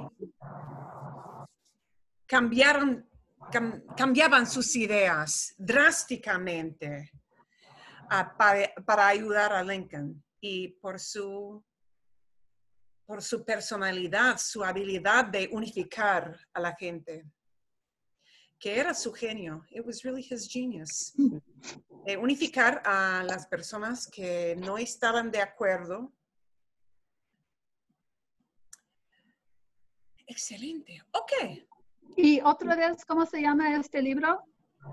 cambiaron, cam, cambiaban sus ideas drásticamente uh, para, para ayudar a Lincoln y por su por su personalidad, su habilidad de unificar a la gente, que era su genio. It was really his genius. De unificar a las personas que no estaban de acuerdo Excelente. Ok. Y otra vez, ¿cómo se llama este libro?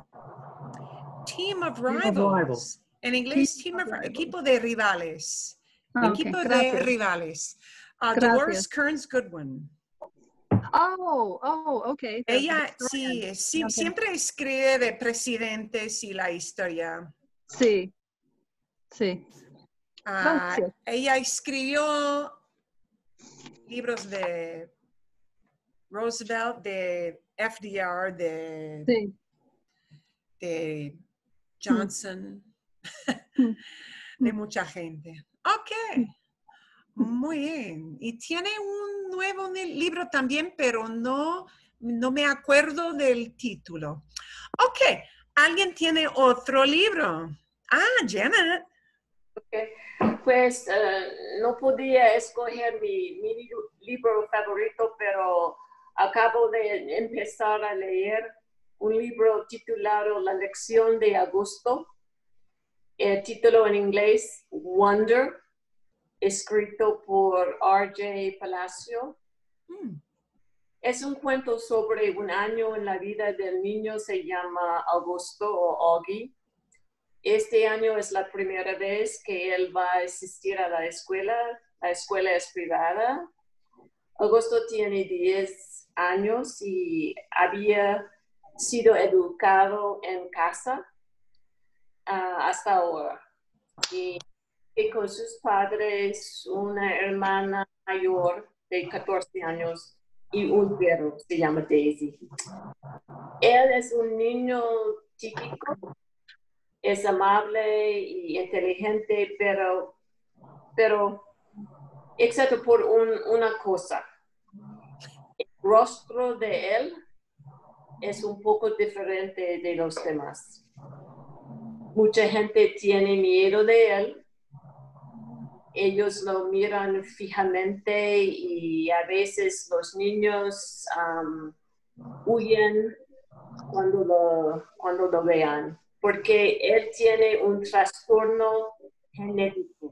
Team of Team of Rivals. Rivals. En inglés, Team team of of, Rivals. equipo de rivales. Ah, ok, Equipo de gracias. rivales. Uh, Gracias. Dolores Kearns Goodwin. Oh, oh, ok. The- the Ella historian. sí, sí, Ok. siempre escribe de presidentes y la historia. Sí, sí. Ah, Gracias. ella escribió libros de Roosevelt, de F D R, de, Sí. de Johnson, Mm. de mucha gente. Ok, muy bien. Y tiene un nuevo ni- libro también, pero no, no me acuerdo del título. Ok, ¿alguien tiene otro libro? Ah, Janet. Ok. Pues eh, no podía escoger mi, mi li- libro favorito, pero acabo de empezar a leer un libro titulado La lección de agosto. El título en inglés, Wonder, escrito por R J Palacio. Mm, Es un cuento sobre un año en la vida del niño, se llama Agosto o Augie. Este año es la primera vez que él va a asistir a la escuela. La escuela es privada. Agosto tiene diez años y había sido educado en casa uh, hasta ahora. Y, y con sus padres, una hermana mayor de catorce años y un perro, se llama Daisy. Él es un niño típico. Es amable y inteligente, pero, pero excepto por un, una cosa. El rostro de él es un poco diferente de los demás. Mucha gente tiene miedo de él. Ellos lo miran fijamente y a veces los niños um, huyen cuando lo, cuando lo vean, porque él tiene un trastorno genético.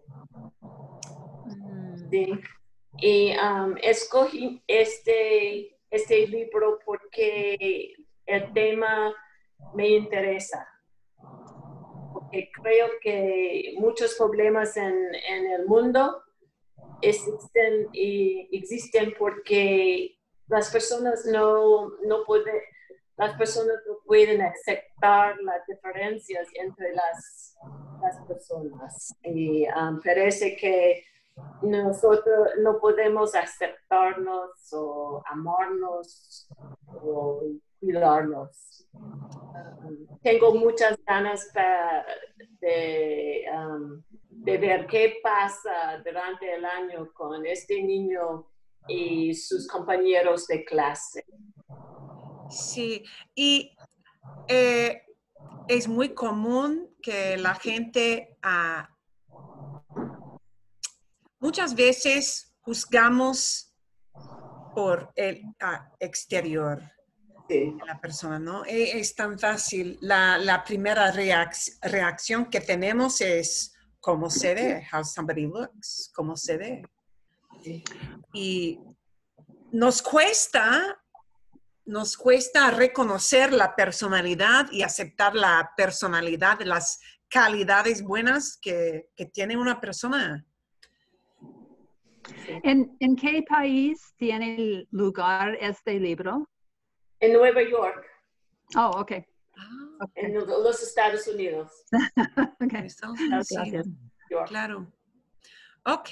¿Sí? Y um, escogí este, este libro porque el tema me interesa. Porque creo que muchos problemas en, en el mundo existen, y existen porque las personas no, no pueden las personas no pueden aceptar las diferencias entre las, las personas. Y um, parece que nosotros no podemos aceptarnos o amarnos o cuidarnos. Um, tengo muchas ganas pa, de, um, de ver qué pasa durante el año con este niño y sus compañeros de clase. sí, y eh, es muy común que la gente uh, muchas veces juzgamos por el uh, exterior Sí. de la persona, ¿no? Es, es tan fácil. La, la primera reacc- reacción que tenemos es cómo se ve, how somebody looks, cómo se ve. Sí. Y nos cuesta Nos cuesta reconocer la personalidad y aceptar la personalidad, las calidades buenas que, que tiene una persona. ¿En, ¿En qué país tiene lugar este libro? En Nueva York, Oh, ok. Ah, Okay. en los Estados Unidos. Okay. Estados Unidos, sí, Gracias. York. claro. Ok.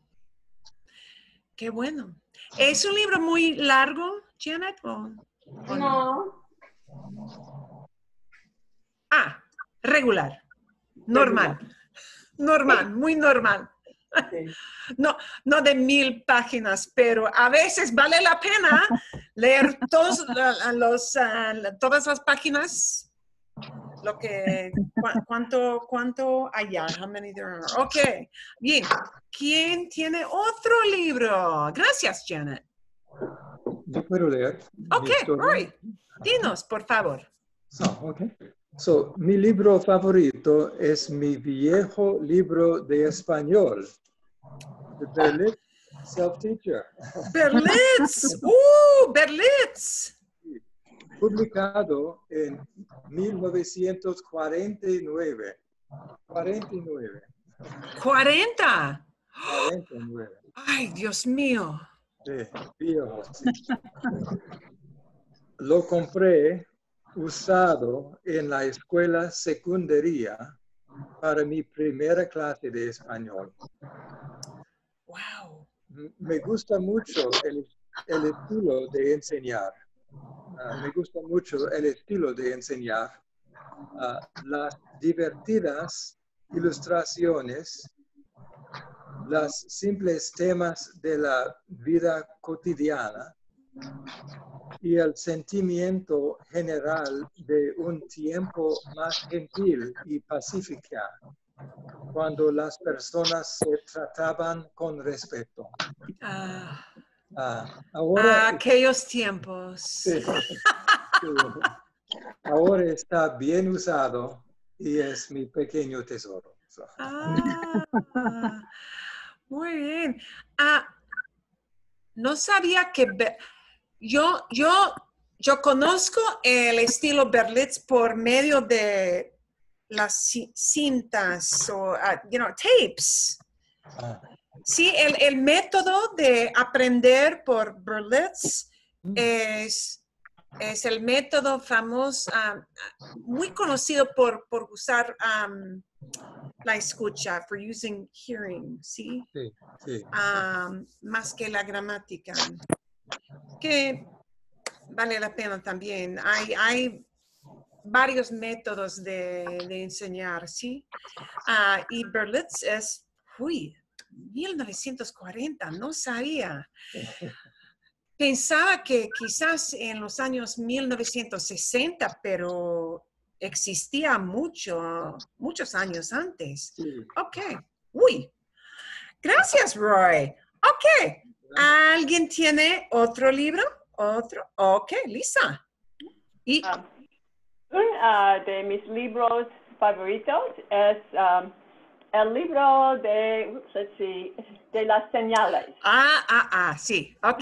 Qué bueno. ¿Es un libro muy largo, Janet? ¿O, o no? No. Ah, regular. Normal. Normal, muy normal. Sí. No, no de mil páginas, pero a veces vale la pena leer todos los, uh, todas las páginas, lo que, cu cuánto, cuánto allá, how many there are. Ok, bien. ¿Quién tiene otro libro? Gracias, Janet. Yo puedo leer. Ok, mi historia. Rory, dinos, por favor. Oh, okay. So, mi libro favorito es mi viejo libro de español. De Berlitz, self-teacher. Berlitz. ¡Uh! Berlitz. Publicado en mil novecientos cuarenta y nueve. cuarenta y nueve. cuarenta. cuarenta y nueve. Ay, Dios mío. Sí, viejo, sí. Lo compré usado en la escuela secundaria para mi primera clase de español. Wow. M- Me gusta mucho el, el estilo de enseñar. Ah, me gusta mucho el estilo de enseñar. Ah, las divertidas ilustraciones, los simples temas de la vida cotidiana y el sentimiento general de un tiempo más gentil y pacífico, cuando las personas se trataban con respeto. Ah, Ah, ahora, aquellos tiempos. sí, sí. Ahora está bien usado y es mi pequeño tesoro. So, Ah, muy bien. Ah, no sabía que Be- yo, yo, yo conozco el estilo Berlitz por medio de las ci- cintas o, ah, you know, tapes. ah, Sí, el, el método de aprender por Berlitz mm, es, es el método famoso, ah, muy conocido por, por usar um, la escucha, for using hearing, ¿sí? sí, sí. Um, más que la gramática, que vale la pena también. Hay, hay varios métodos de, de enseñar, ¿sí? Ah, y Berlitz es, uy, mil novecientos cuarenta, no sabía. Pensaba que quizás en los años mil novecientos sesenta, pero existía mucho, muchos años antes. Sí. Ok, uy. Gracias, Roy. Ok. ¿Alguien tiene otro libro? Otro. Ok, Lisa. Y, Um, un uh, de mis libros favoritos es um, el libro de, oops, let's see, de las señales. ah, ah, ah, sí, ok.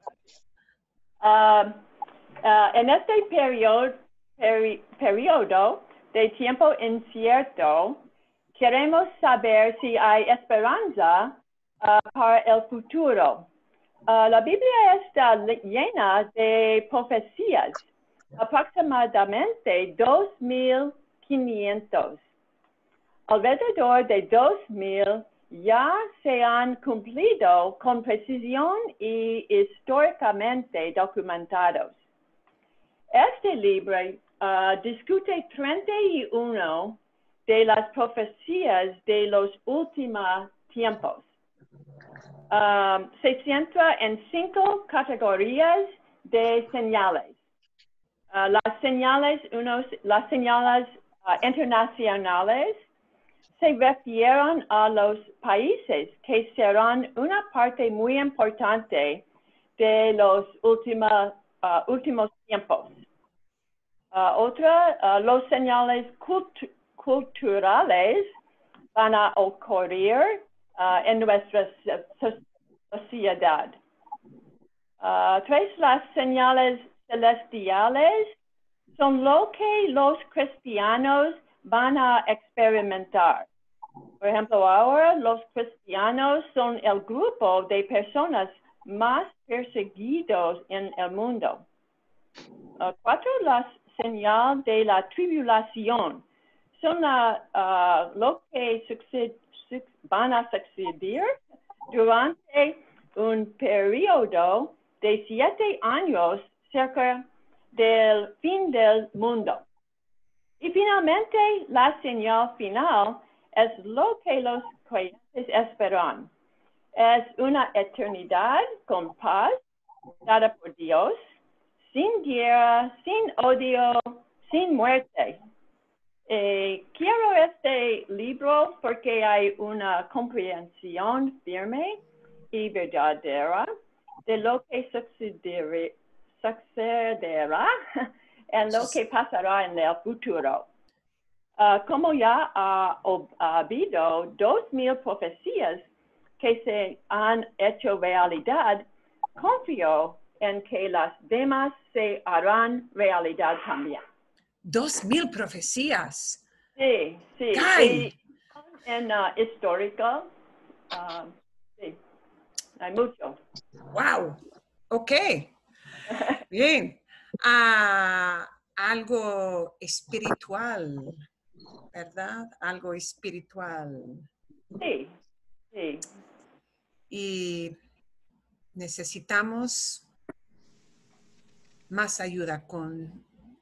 Um, uh, en este periodo, peri- periodo de tiempo incierto, queremos saber si hay esperanza uh, para el futuro. Uh, la Biblia está le- llena de profecías, aproximadamente dos mil quinientos. Alrededor de dos mil ya se han cumplido con precisión y históricamente documentados. Este libro uh, discute treinta y una de las profecías de los últimos tiempos. Um, se centra en cinco categorías de señales. Uh, las señales, unos, las señales uh, internacionales se refieren a los países que serán una parte muy importante de los últimos, uh, últimos tiempos. Uh, otra, uh, los señales cultu culturales van a ocurrir uh, en nuestra so sociedad. Uh, tres, las señales celestiales son lo que los cristianos van a experimentar. Por ejemplo, ahora los cristianos son el grupo de personas más perseguidos en el mundo. Uh, cuatro, la señal de la tribulación son la, uh, lo que sucede, su, van a suceder durante un periodo de siete años cerca del fin del mundo. Y finalmente, la señal final es lo que los creyentes esperan. Es una eternidad con paz, dada por Dios, sin guerra, sin odio, sin muerte. Eh, quiero este libro porque hay una comprensión firme y verdadera de lo que sucederá, sucederá en lo que pasará en el futuro. Uh, como ya ha uh, habido dos mil profecías que se han hecho realidad, confío en que las demás se harán realidad también. Dos mil profecías. Sí, sí. ¡Ay! Y en uh, histórico, uh, sí, hay mucho. Wow. Ok. Bien. Ah, algo espiritual, ¿verdad? Algo espiritual. Sí, sí. Y necesitamos más ayuda con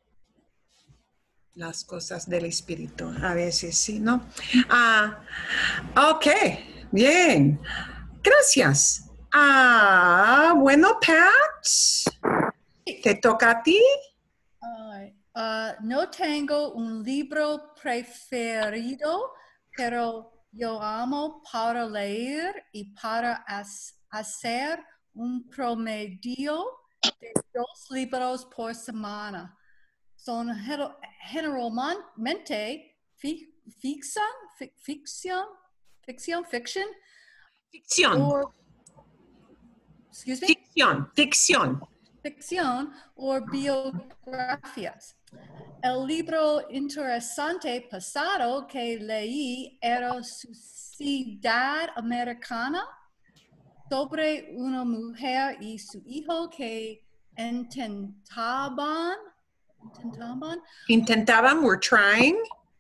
las cosas del espíritu. A veces sí, ¿no? Ah, ok. Bien. Gracias. Ah, bueno, Pat, ¿te toca a ti? Alright. Uh, no tengo un libro preferido, pero yo amo para leer y para has- hacer un promedio de dos libros por semana. Son gener- generalmente fi- ficción, fi- ficción, ficción, fiction, Ficción. or, excuse me? Ficción. Ficción. Ficción o biografías. El libro interesante pasado que leí era Sociedad Americana, sobre una mujer y su hijo que intentaban, intentaban Intentaban, we're trying.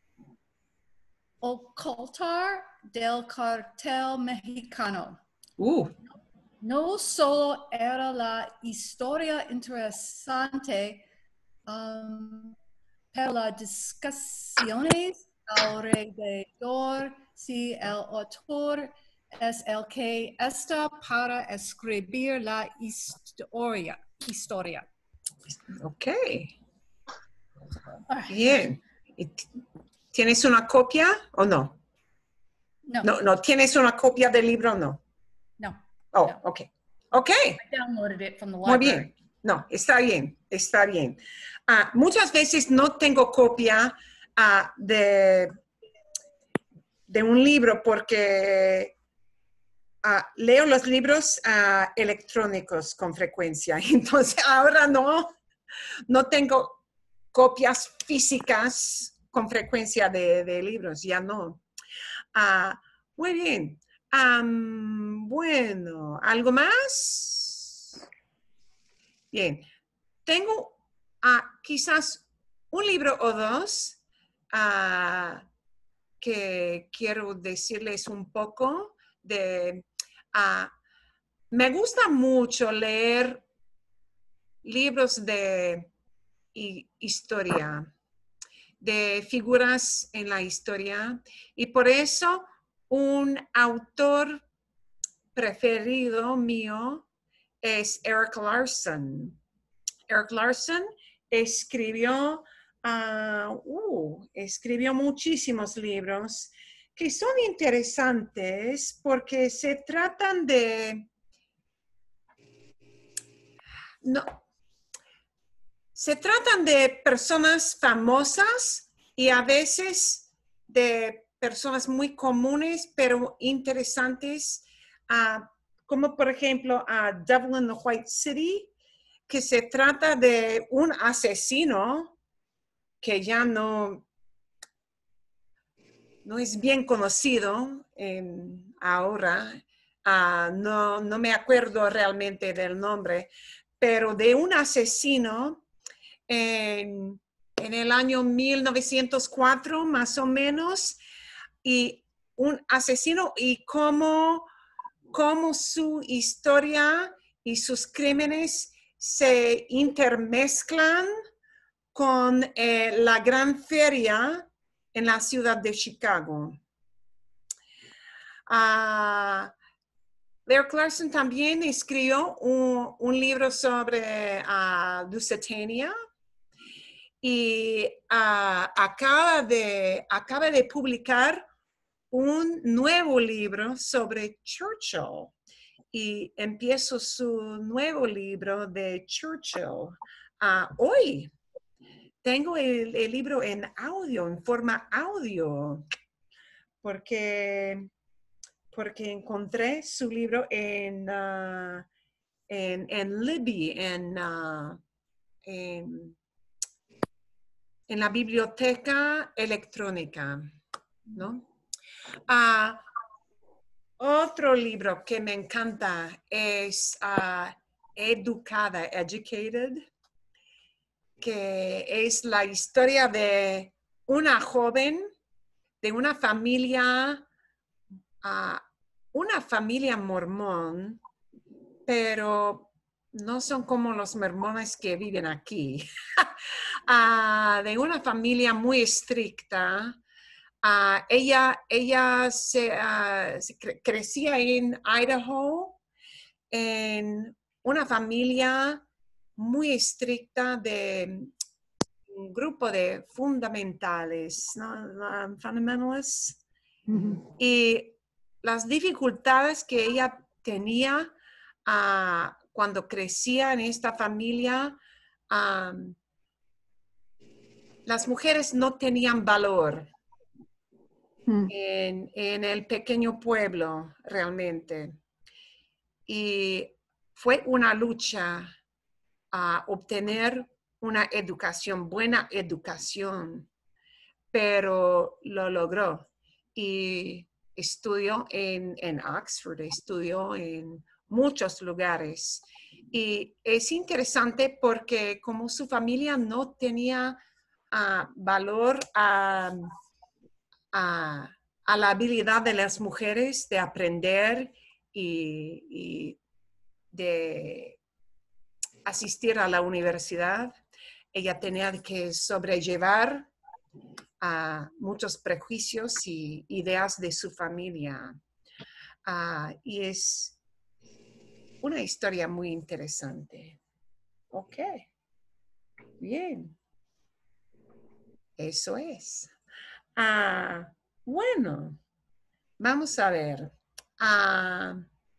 ocultar del cartel mexicano. Uh, No solo era la historia interesante, um, pero las discusiones alrededor si el autor es el que está para escribir la historia. historia. ok. Bien. ¿Y t- ¿Tienes una copia o no? No, No, no. ¿Tienes una copia del libro o no? no. Oh, No. ok. Ok. I downloaded it from the Muy library. bien. No, está bien, está bien. Ah, muchas veces no tengo copia ah, de, de un libro porque ah, leo los libros ah, electrónicos con frecuencia. Entonces ahora no, no tengo copias físicas con frecuencia de, de libros, ya no. Ah, muy bien. Am, bueno, ¿algo más? Bien. Tengo ah, quizás un libro o dos ah, que quiero decirles un poco de... ah, me gusta mucho leer libros de hi- historia, de figuras en la historia, y por eso un autor preferido mío es Eric Larson. Eric Larson escribió, uh, uh, escribió muchísimos libros que son interesantes porque se tratan de... No, se tratan de personas famosas y a veces de personas muy comunes pero interesantes, uh, como por ejemplo a uh, Devil in the White City, que se trata de un asesino que ya no, no es bien conocido eh, ahora. Uh, no, no me acuerdo realmente del nombre, pero de un asesino en, en el año mil novecientos cuatro, más o menos, y un asesino y cómo, cómo su historia y sus crímenes se intermezclan con eh, la gran feria en la ciudad de Chicago. Uh, Eric Larson también escribió un, un libro sobre uh, Lusitania y uh, acaba, de, acaba de publicar un nuevo libro sobre Churchill. Y empiezo su nuevo libro de Churchill uh, hoy. Tengo el, el libro en audio, en forma audio, porque porque encontré su libro en, uh, en, en Libby, en, uh, en, en la biblioteca electrónica, ¿no? Uh, otro libro que me encanta es uh, Educada, Educated, que es la historia de una joven, de una familia, uh, una familia mormón, pero no son como los mormones que viven aquí, uh, de una familia muy estricta. Uh, ella ella se, uh, se cre crecía en Idaho, en una familia muy estricta de un grupo de fundamentales, ¿no? Fundamentalists. Ujú. Y las dificultades que ella tenía uh, cuando crecía en esta familia, um, las mujeres no tenían valor Mm. en, en el pequeño pueblo realmente. Y fue una lucha a obtener una educación, buena educación, pero lo logró. Y estudió en, en Oxford, estudió en muchos lugares. Y es interesante porque como su familia no tenía uh, valor a, a, a la habilidad de las mujeres de aprender y, y de asistir a la universidad, ella tenía que sobrellevar a muchos prejuicios y ideas de su familia. Uh, y es una historia muy interesante. Ok, bien. Eso es. Uh, bueno, vamos a ver. Uh,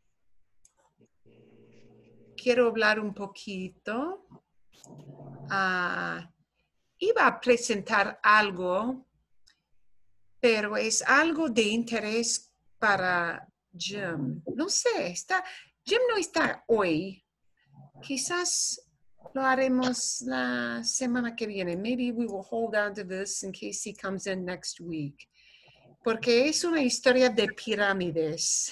quiero hablar un poquito. Uh, iba a presentar algo, pero es algo de interés para Jim. No sé, está, Jim no está hoy. Quizás lo haremos la semana que viene. Maybe we will hold on to this in case he comes in next week. Porque es una historia de pirámides.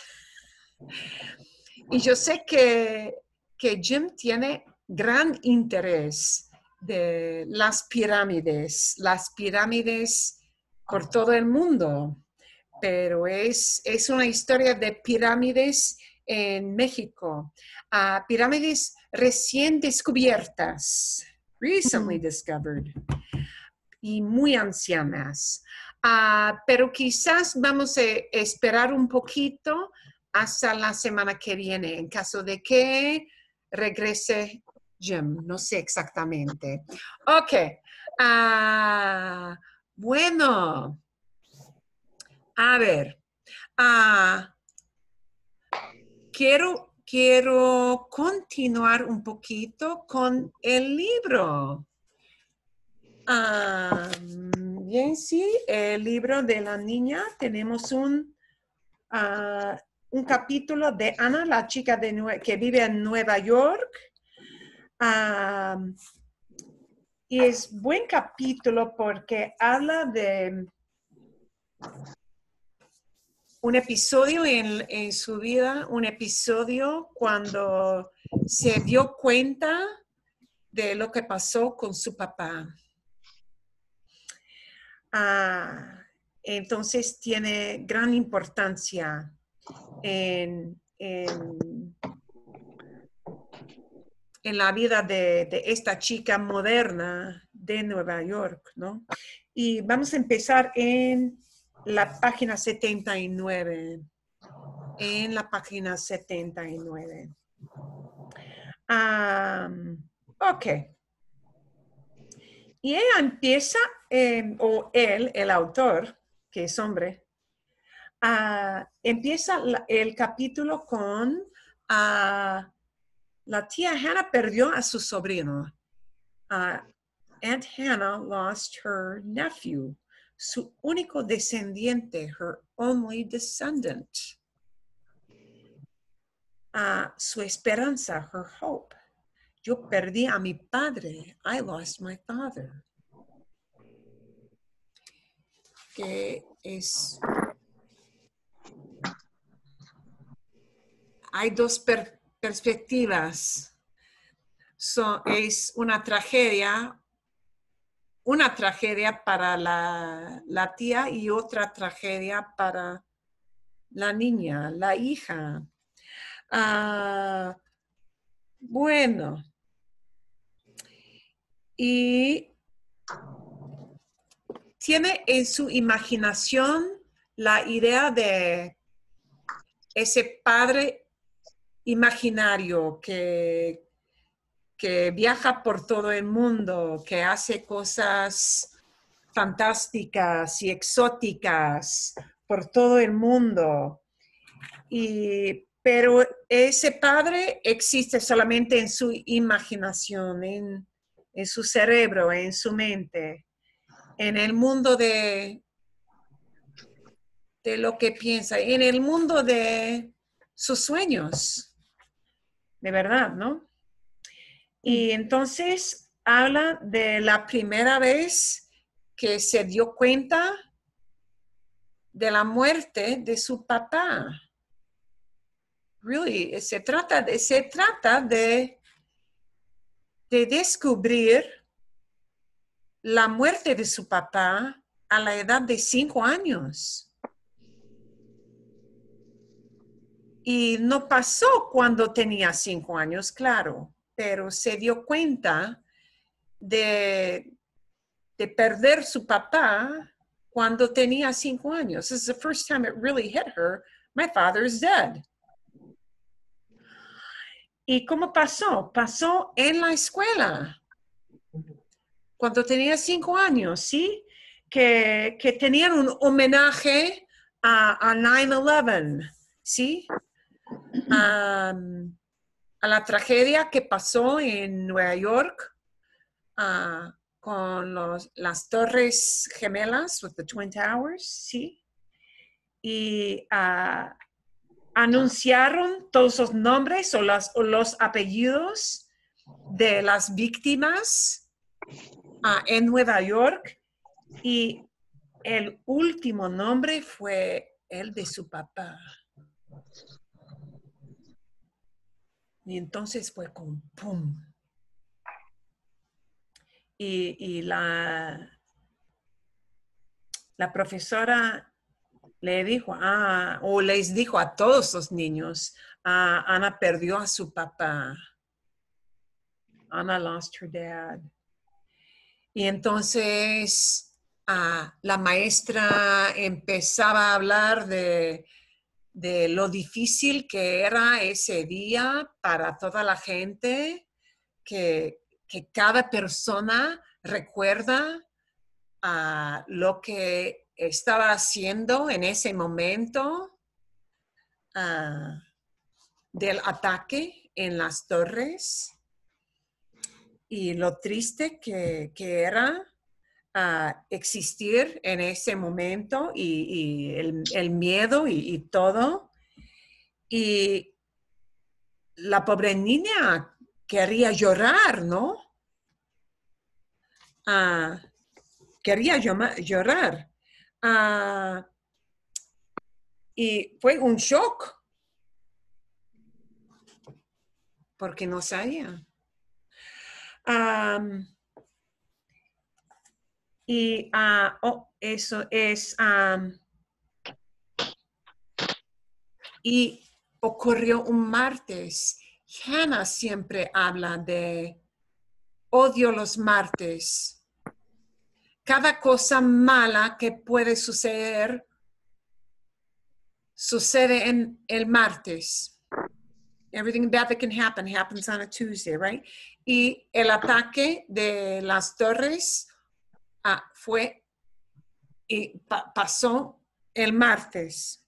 Y yo sé que, que Jim tiene gran interés de las pirámides, las pirámides por todo el mundo, pero es, es una historia de pirámides en México, uh, pirámides recién descubiertas, recently discovered, y muy ancianas. Uh, pero quizás vamos a esperar un poquito hasta la semana que viene, en caso de que regrese Jim, no sé exactamente. Ok, uh, bueno, a ver, uh, quiero, quiero continuar un poquito con el libro. Uh, bien, sí, el libro de la niña, tenemos un, uh, un capítulo de Ana, la chica de Nue- que vive en Nueva York. Uh, y es buen capítulo porque habla de un episodio en, en su vida, un episodio cuando se dio cuenta de lo que pasó con su papá. Ah, entonces tiene gran importancia en, en, en la vida de, de esta chica moderna de Nueva York, ¿no? Y vamos a empezar en la página setenta y nueve. En la página setenta y nueve. Um, ok. Y ella empieza, eh, o él, el autor, que es hombre, uh, empieza la, el capítulo con uh, la tía Hannah perdió a su sobrino. Uh, Aunt Hannah lost her nephew, su único descendiente, her only descendant. uh, su esperanza, her hope. Yo perdí a mi padre. I lost my father. Que es... Hay dos per perspectivas. So, es una tragedia, una tragedia para la, la tía y otra tragedia para la niña, la hija. Uh, bueno. Y tiene en su imaginación la idea de ese padre imaginario que, que viaja por todo el mundo, que hace cosas fantásticas y exóticas por todo el mundo. Y, pero ese padre existe solamente en su imaginación, en, en su cerebro, en su mente, en el mundo de, de lo que piensa, en el mundo de sus sueños, de verdad, ¿no? Y entonces habla de la primera vez que se dio cuenta de la muerte de su papá. Really, se trata de, se trata de, de descubrir la muerte de su papá a la edad de cinco años. Y no pasó cuando tenía cinco años, claro, pero se dio cuenta de, de perder su papá cuando tenía cinco años. This is the first time it really hit her. My father's dead. ¿Y cómo pasó? Pasó en la escuela. Cuando tenía cinco años, ¿sí? Que, que tenían un homenaje a, a nine eleven, ¿sí? Um, a la tragedia que pasó en Nueva York uh, con los, las torres gemelas, with the Twin Towers, ¿sí? Y uh, anunciaron todos los nombres o, las, o los apellidos de las víctimas uh, en Nueva York, y el último nombre fue el de su papá. Y entonces fue como ¡pum! Y, y la, la profesora le dijo, ah, o les dijo a todos los niños, ah, Ana perdió a su papá. Ana lost her dad. Y entonces ah, la maestra empezaba a hablar de, de lo difícil que era ese día para toda la gente, que, que cada persona recuerda uh, lo que estaba haciendo en ese momento uh, del ataque en las torres y lo triste que, que era uh, existir en ese momento y, y el, el miedo y, y todo. Y la pobre niña quería llorar, ¿no? Uh, quería llorar. Uh, y fue un shock porque no sabía. Um, y uh, oh, eso es... Um, y ocurrió un martes. Hannah siempre habla de odio los martes. Cada cosa mala que puede suceder, sucede en el martes. Everything bad that can happen happens on a Tuesday, right? Y el ataque de las torres uh, fue y pa pasó el martes.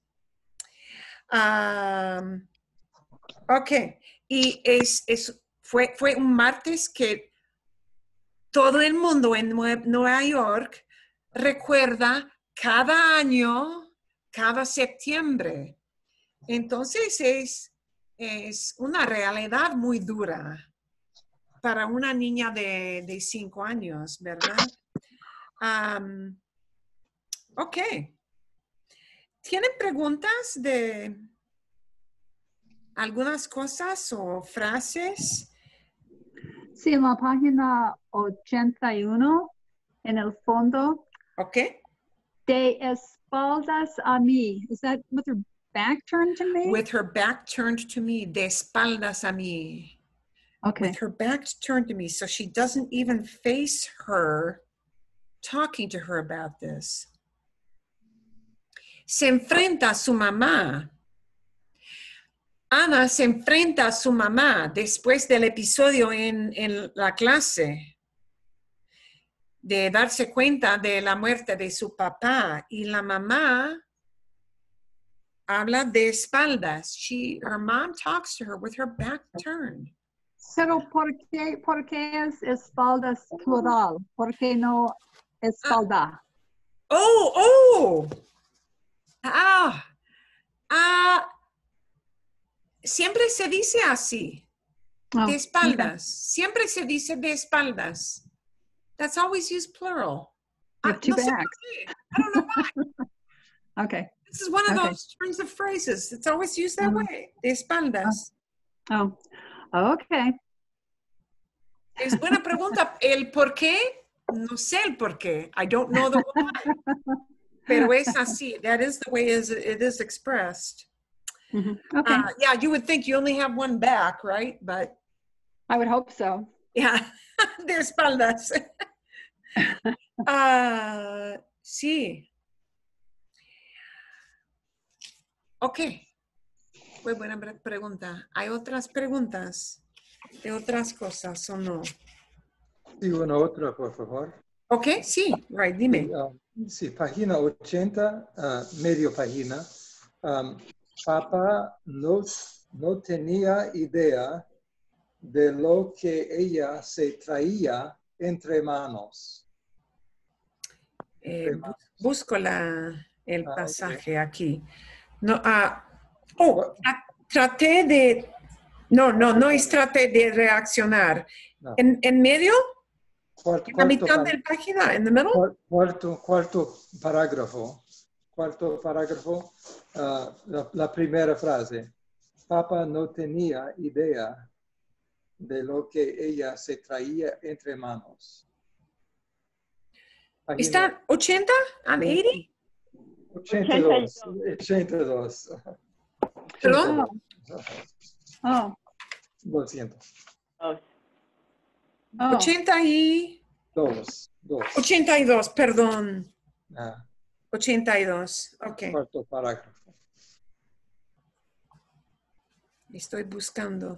Um, ok, y es, es, fue, fue un martes que todo el mundo en Nueva York recuerda cada año, cada septiembre. Entonces es, es una realidad muy dura para una niña de, de cinco años, ¿verdad? Um, ok. ¿Tienen preguntas de algunas cosas o frases? Sí, en la página ochenta y uno, en el fondo, Ok. de espaldas a mí. Is that with her back turned to me? With her back turned to me, de espaldas a mí. Okay. With her back turned to me, so she doesn't even face her talking to her about this. Se enfrenta a su mamá. Ana se enfrenta a su mamá después del episodio en, en la clase, de darse cuenta de la muerte de su papá, y la mamá habla de espaldas. She, her mom talks to her with her back turned. Pero ¿por qué, por qué es espaldas plural? ¿Por qué no espalda? Oh, oh. Ah, ah. Siempre se dice así, Oh, de espaldas. Siempre se dice de espaldas. That's always used plural. You Ah, have two no sé por backs. qué. I don't know why. Okay. This is one of Okay. those turns of phrases. It's always used that Mhm. way, de espaldas. Oh, okay. Es buena pregunta. El por qué, no sé el por qué. I don't know the why. Pero es así. That is the way is it is expressed. Mhm. Okay. Uh, yeah, you would think you only have one back, right? But I would hope so. yeah, de espaldas. Ah, sí. Ok. Muy buena pre- pregunta. ¿Hay otras preguntas de otras cosas o no? Sí, una otra, por favor. Ok, sí, right, dime. Sí, um, sí, página ochenta, ah, medio página. Um, papá no, no tenía idea de lo que ella se traía entre manos. Eh, Entre bu- manos. busco la, el Ah, pasaje aquí. No, ah, oh, What? tra- traté de... No, no, no es traté de reaccionar. No. ¿En, en medio? Cuarto, ¿En la mitad cuarto, de la página? ¿En the middle? Cuar- Cuarto, cuarto parágrafo, cuarto parágrafo, ah, la, la primera frase. Papá no tenía idea de lo que ella se traía entre manos. Página ¿Está ochenta? ¿And eighty? ochenta y dos. ochenta y dos. ¿Perdón? Oh, Lo siento. Dos. oh. ochenta y... Dos. Dos. ochenta y dos, perdón. Ah, ochenta y dos, ok. cuarto parágrafo. Estoy buscando.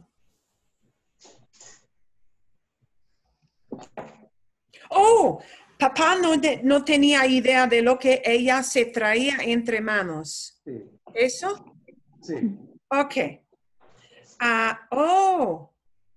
Oh, papá no, de- no tenía idea de lo que ella se traía entre manos. Sí. ¿Eso? Sí. Ok. Ah, oh.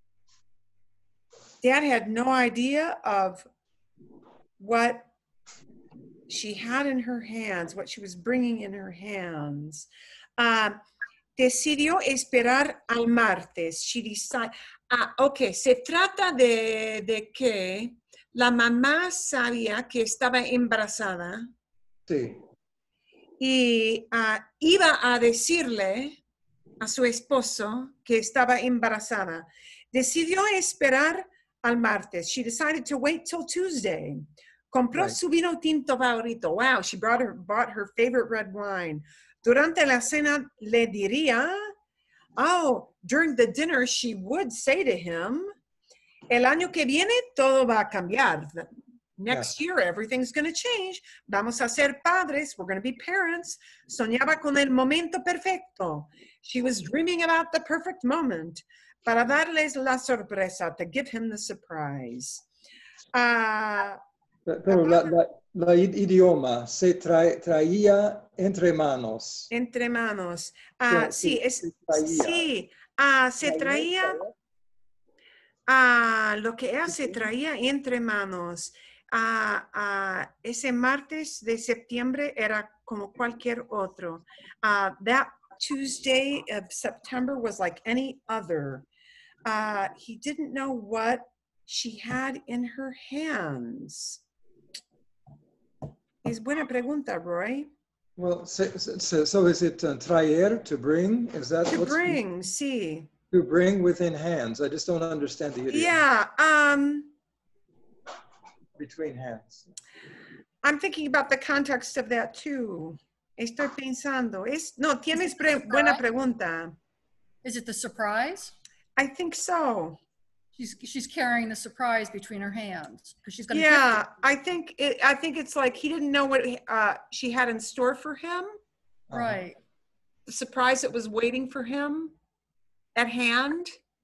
Dad had no idea of what she had in her hands, what she was bringing in her hands. Ah, decidió esperar al martes. She decided, ah, ok, se trata de, de que la mamá sabía que estaba embarazada Sí. y ah, iba a decirle a su esposo que estaba embarazada. Decidió esperar al martes. She decided to wait till Tuesday. Compró Right. su vino tinto favorito. Wow, she brought her, bought her favorite red wine. Durante la cena le diría, oh, during the dinner she would say to him, el año que viene todo va a cambiar. Next year everything's going to change. Vamos a ser padres. We're going to be parents. Soñaba con el momento perfecto. She was dreaming about the perfect moment. Para darles la sorpresa, to give him the surprise. Ah, Pero la, la, la idioma se trae- traía entre manos. entre manos. Ah, Se- sí, se- es, se traía. sí. Ah, se traía, ah, lo que ella se traía entre manos. Ah, ah, ese martes de septiembre era como cualquier otro. Ah, that Tuesday of September was like any other. Uh, he didn't know what she had in her hands. Es buena pregunta, Roy. Well, so, so, so is it uh, traer, to bring? Is that To what's bring, sí. to bring within hands? I just don't understand the idiom. Yeah, um, Between hands. I'm thinking about the context of that too. Estoy pensando. Es, no, tienes pre buena pregunta. Is it the surprise? I think so. She's she's carrying the surprise between her hands because she's going to. Yeah, I think it, I think it's like he didn't know what uh, she had in store for him. Right. The surprise that was waiting for him at hand,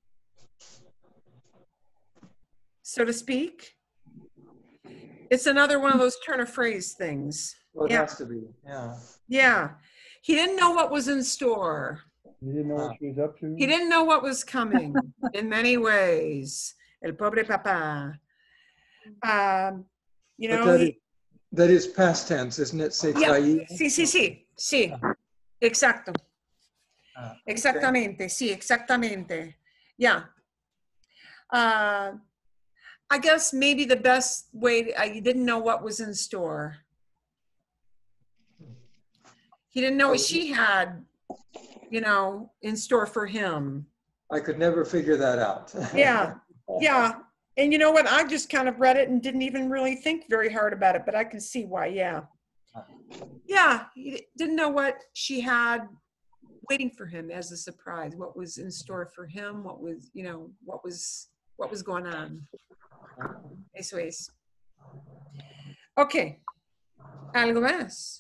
so to speak. It's another one of those turn of phrase things. Well, it Yeah. has to be. Yeah. Yeah, he didn't know what was in store. You didn't know what she was up to? He didn't know what was coming in many ways. El pobre papá. Um, you But know, that, he, is, that is past tense, isn't it? Se yeah, traía. sí, sí, sí, sí, exacto. Ah, okay. Exactamente, sí, exactamente. Yeah. Uh, I guess maybe the best way, uh, you didn't know what was in store. He didn't know what she had, you know, in store for him. I could never figure that out. Yeah, yeah. And you know what? I just kind of read it and didn't even really think very hard about it, but I can see why, yeah. Yeah, he didn't know what she had waiting for him as a surprise, what was in store for him, what was, you know, what was, what was going on. Eso es. Ok. ¿Algo más?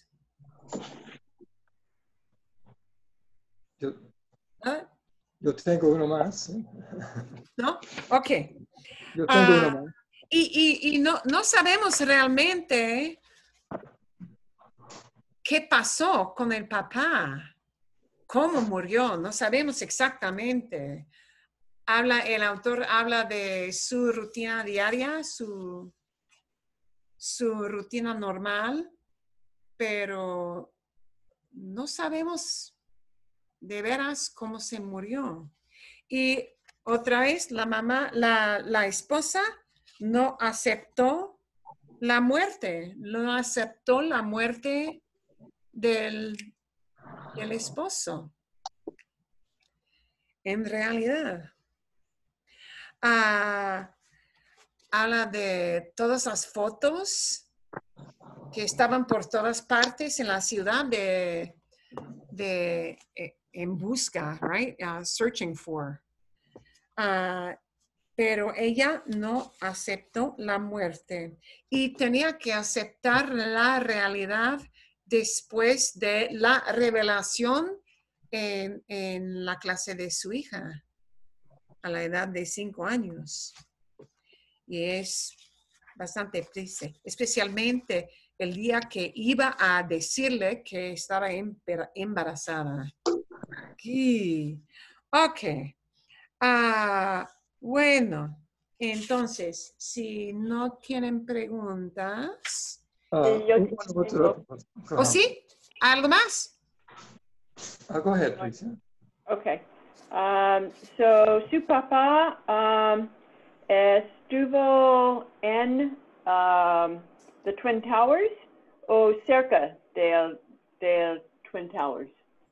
Yo, ¿Ah? yo tengo uno más. ¿eh? ¿No? Ok. Yo tengo Ah, uno más. Y, y, y no, no sabemos realmente qué pasó con el papá, cómo murió, no sabemos exactamente. Habla, el autor habla de su rutina diaria, su, su rutina normal, pero no sabemos de veras cómo se murió. Y otra vez, la mamá, la, la esposa no aceptó la muerte, no aceptó la muerte del, del esposo. En realidad, ah, habla de todas las fotos que estaban por todas partes en la ciudad de, de eh, en busca, right? Uh, searching for. Uh, pero ella no aceptó la muerte y tenía que aceptar la realidad después de la revelación en, en la clase de su hija a la edad de cinco años. Y es bastante triste, especialmente el día que iba a decirle que estaba embarazada. Aquí. Ok. Ah, bueno, entonces, si no tienen preguntas. Uh, yo one- one- tengo- go ¿O ahead. sí? ¿Algo más? Uh, go ahead, please. Okay. Um, so su papá um, estuvo en um, the Twin Towers o cerca del, del Twin Towers.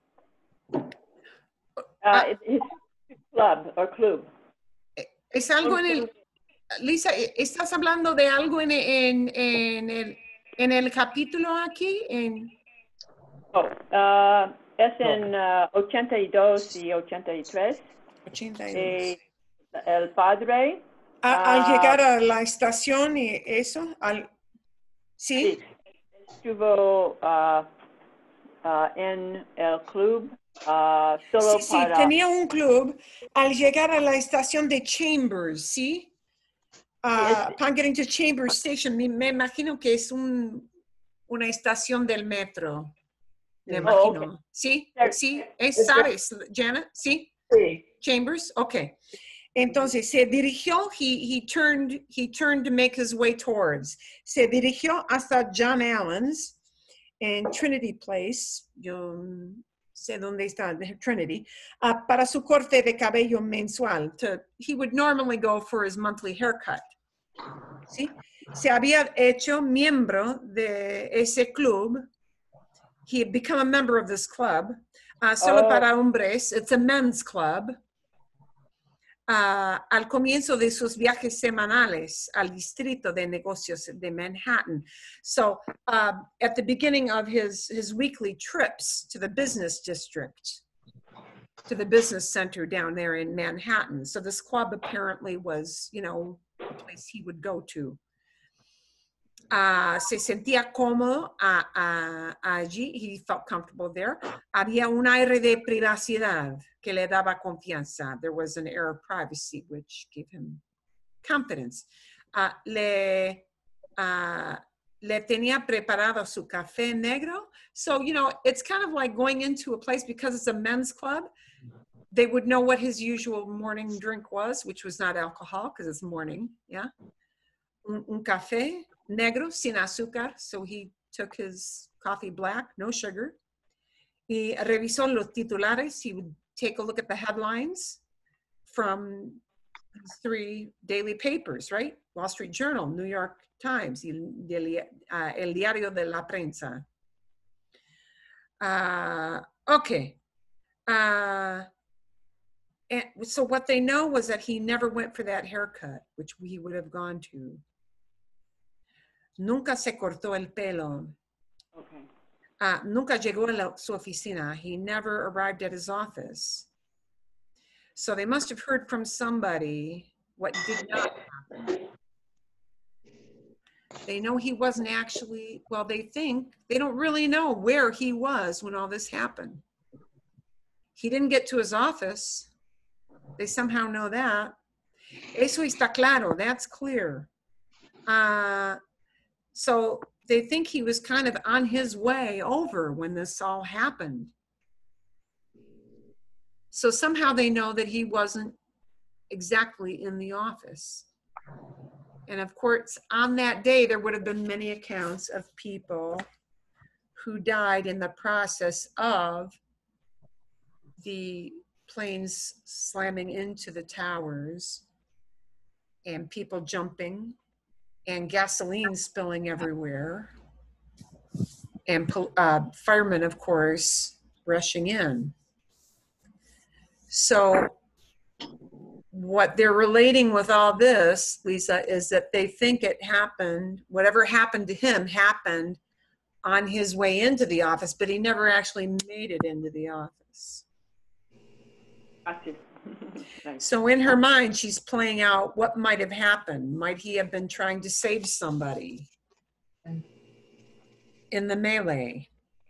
Uh, it- his club or club. Es algo en el... Lisa, ¿estás hablando de algo en, en, en, el, en el capítulo aquí? En, Oh, uh, es en uh, ochenta y dos y ochenta y tres. ochenta y dos. Eh, el padre. A- al ah, llegar a la estación y eso, al, ¿sí? Sí, estuvo uh, uh, en el club uh, solo Sí, sí, para... tenía un club al llegar a la estación de Chambers, ¿sí? Uh, Sí, upon getting to Chambers Station, me, me imagino que es un, una estación del metro. Me Oh, imagino. ok. ¿Sí? Cerca. ¿Sí? ¿Es, Es sabes, Janet? ¿Sí? Sí. Chambers? Ok. Entonces, se dirigió, he, he, turned, he turned to make his way towards. Se dirigió hasta John Allen's en Trinity Place. Yo sé dónde está, Trinity, uh, para su corte de cabello mensual. To, he would normally go for his monthly haircut. ¿Sí? Se había hecho miembro de ese club. He had become a member of this club. Uh, solo Oh. para hombres. It's a men's club. Uh, al comienzo de sus viajes semanales al distrito de negocios de Manhattan. So uh, at the beginning of his, his weekly trips to the business district, to the business center down there in Manhattan. So this club apparently was, you know, a place he would go to. Uh, se sentía cómodo uh, uh, allí. He felt comfortable there. Había un aire de privacidad que le daba confianza. There was an air of privacy which gave him confidence. Uh, le, uh, le tenía preparado su café negro. So, you know, it's kind of like going into a place because it's a men's club. They would know what his usual morning drink was, which was not alcohol because it's morning, yeah. Un, un café negro sin azúcar. So he took his coffee black, no sugar. Y revisó los titulares. He would take a look at the headlines from three daily papers, right? Wall Street Journal, New York Times, y el, uh, el Diario de la Prensa. Uh, okay. Uh, and so what they know was that he never went for that haircut, which he would have gone to. Nunca se cortó el pelo. Okay. Uh, nunca llegó a la, su oficina. He never arrived at his office. So they must have heard from somebody what did not happen. They know he wasn't actually, well, they think, they don't really know where he was when all this happened. He didn't get to his office. They somehow know that. Eso está claro, that's clear. Uh, so they think he was kind of on his way over when this all happened. So somehow they know that he wasn't exactly in the office. And of course, on that day, there would have been many accounts of people who died in the process of the planes slamming into the towers and people jumping and gasoline spilling everywhere and uh, firemen, of course, rushing in. So what they're relating with all this, Lisa, is that they think it happened, whatever happened to him happened on his way into the office, but he never actually made it into the office. Gotcha. Nice. So in her mind, she's playing out what might have happened. Might he have been trying to save somebody in the melee?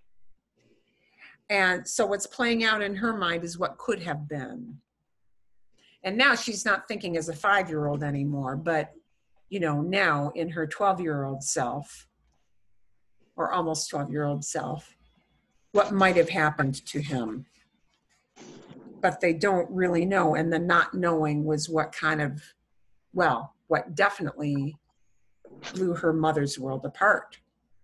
And so what's playing out in her mind is what could have been. And now she's not thinking as a five-year-old anymore, but, you know, now in her twelve-year-old self, or almost twelve-year-old self, what might have happened to him. But they don't really know, and the not knowing was what kind of, well, what definitely blew her mother's world apart.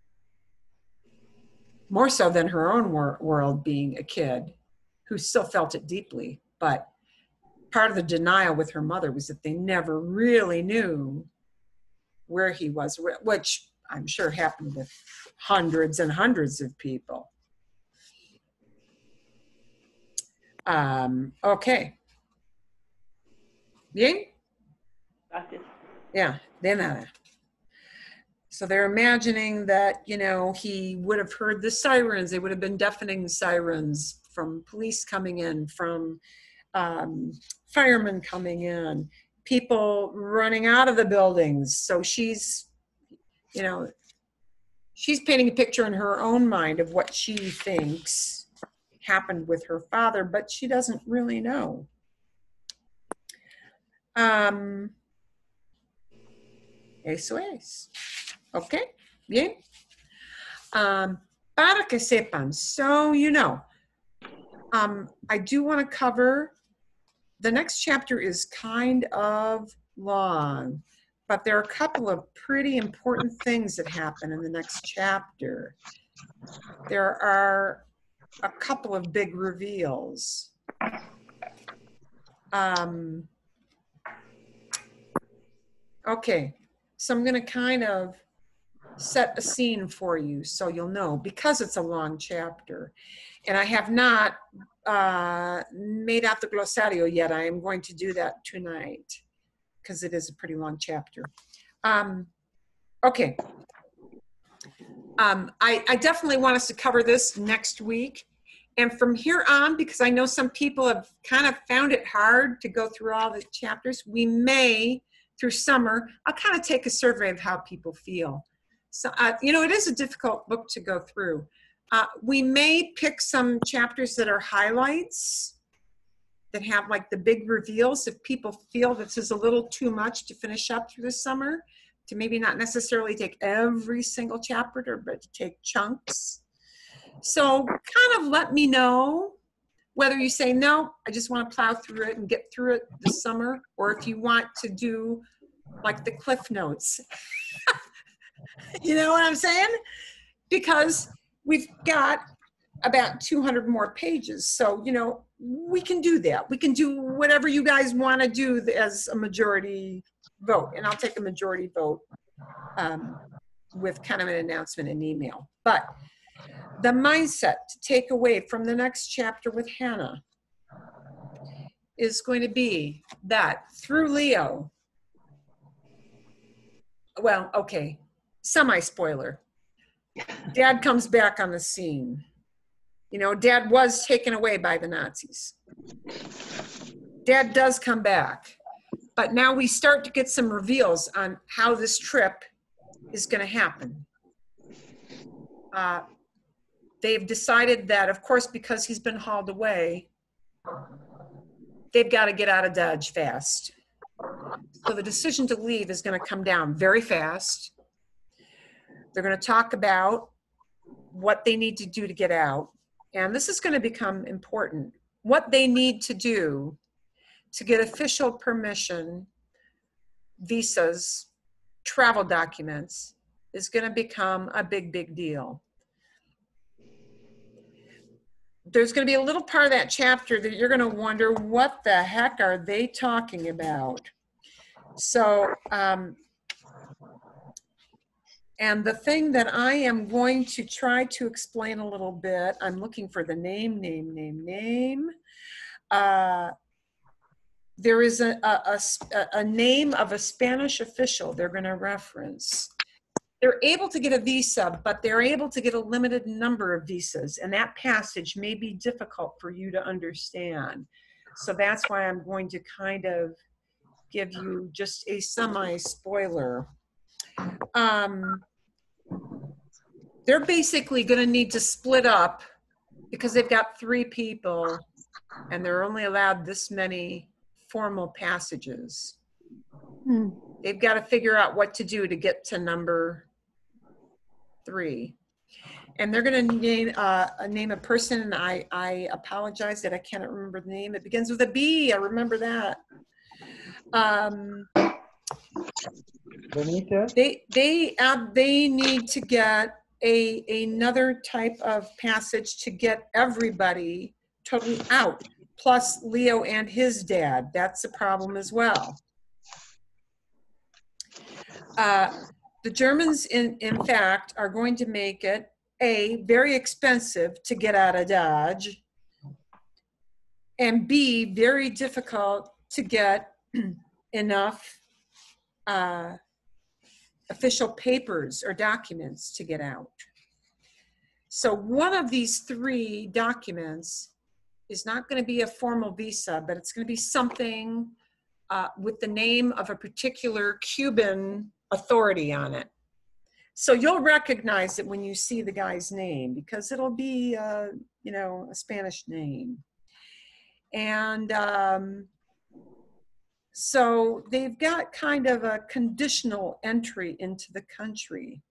More so than her own wor- world being a kid who still felt it deeply, but part of the denial with her mother was that they never really knew where he was, which I'm sure happened with hundreds and hundreds of people. Um, okay. Bien? Gotcha. Yeah, de nada. So they're imagining that, you know, he would have heard the sirens. They would have been deafening sirens from police coming in, from um, firemen coming in, people running out of the buildings. So she's, you know, she's painting a picture in her own mind of what she thinks happened with her father, but she doesn't really know. Um, eso es. Okay, bien. Um, para que sepan, so you know, um, I do want to cover, the next chapter is kind of long, but there are a couple of pretty important things that happen in the next chapter. There are a couple of big reveals. Um, okay, so I'm going to kind of set a scene for you so you'll know, because it's a long chapter. And I have not uh, made out the glossario yet. I am going to do that tonight because it is a pretty long chapter. Um, okay. Um, I, I definitely want us to cover this next week. And from here on, because I know some people have kind of found it hard to go through all the chapters, we may, through summer, I'll kind of take a survey of how people feel. So, uh, you know, it is a difficult book to go through. Uh, we may pick some chapters that are highlights, that have like the big reveals, if people feel this is a little too much to finish up through the summer, to maybe not necessarily take every single chapter, but to take chunks. So kind of let me know whether you say, no, I just want to plow through it and get through it this summer, or if you want to do like the Cliff Notes. You know what I'm saying? Because we've got about two hundred more pages. So, you know, we can do that. We can do whatever you guys want to do as a majority vote. And I'll take a majority vote um, with kind of an announcement in email. But the mindset to take away from the next chapter with Hannah is going to be that through Leo, well, okay, semi-spoiler, Dad comes back on the scene. You know, Dad was taken away by the Nazis. Dad does come back. But now we start to get some reveals on how this trip is going to happen. Uh, they've decided that, of course, because he's been hauled away, they've got to get out of Dodge fast. So the decision to leave is going to come down very fast. They're going to talk about what they need to do to get out. And this is going to become important. What they need to do to get official permission, visas, travel documents, is going to become a big, big deal. There's going to be a little part of that chapter that you're going to wonder, what the heck are they talking about? So, um, and the thing that I am going to try to explain a little bit, I'm looking for the name, name, name, name. Uh, there is a, a, a, a name of a Spanish official they're going to reference. They're able to get a visa, but they're able to get a limited number of visas, and that passage may be difficult for you to understand. So that's why I'm going to kind of give you just a semi-spoiler. Um, they're basically going to need to split up because they've got three people and they're only allowed this many formal passages. Hmm. They've got to figure out what to do to get to number three. And they're going to name, uh, name a person, and I, I apologize that I cannot remember the name. It begins with a B. I remember that. Um, Benita? They they uh, they need to get a another type of passage to get everybody totally out, plus Leo and his dad. That's a problem as well. Uh, the Germans, in in fact, are going to make it A, very expensive to get out of Dodge, and B, very difficult to get enough uh, official papers or documents to get out. So one of these three documents is not going to be a formal visa, but it's going to be something uh, with the name of a particular Cuban authority on it. So you'll recognize it when you see the guy's name, because it'll be, uh, you know, a Spanish name. And um, so they've got kind of a conditional entry into the country.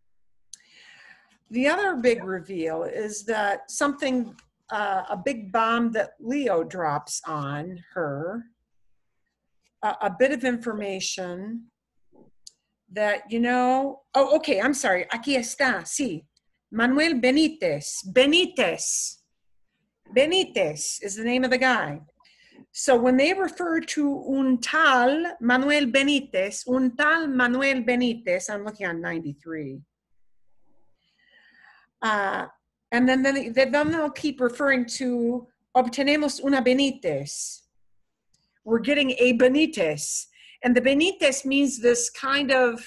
The other big reveal is that something, uh, a big bomb that Leo drops on her, uh, a bit of information that, you know, oh, okay, I'm sorry, aquí está, sí. Manuel Benítez, Benítez, Benítez is the name of the guy. So when they refer to un tal Manuel Benítez, un tal Manuel Benítez, I'm looking on ninety-three. Uh, and then, then, then they'll keep referring to obtenemos una Benítez. We're getting a Benítez. And the Benítez means this kind of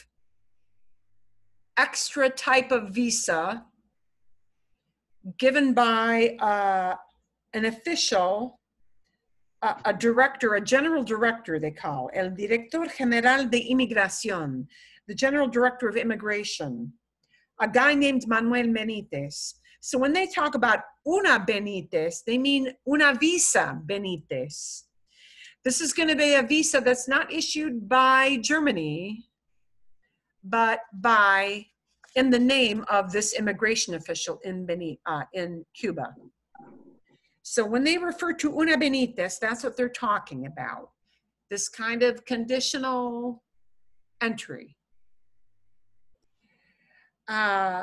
extra type of visa given by uh, an official, a, a director, a general director they call, el director general de inmigración, the general director of immigration, a guy named Manuel Benítez. So when they talk about una Benítez, they mean una visa Benítez. This is going to be a visa that's not issued by Germany, but by, in the name of this immigration official in Beni, uh, in Cuba. So when they refer to una Benítez, that's what they're talking about. This kind of conditional entry. Uh,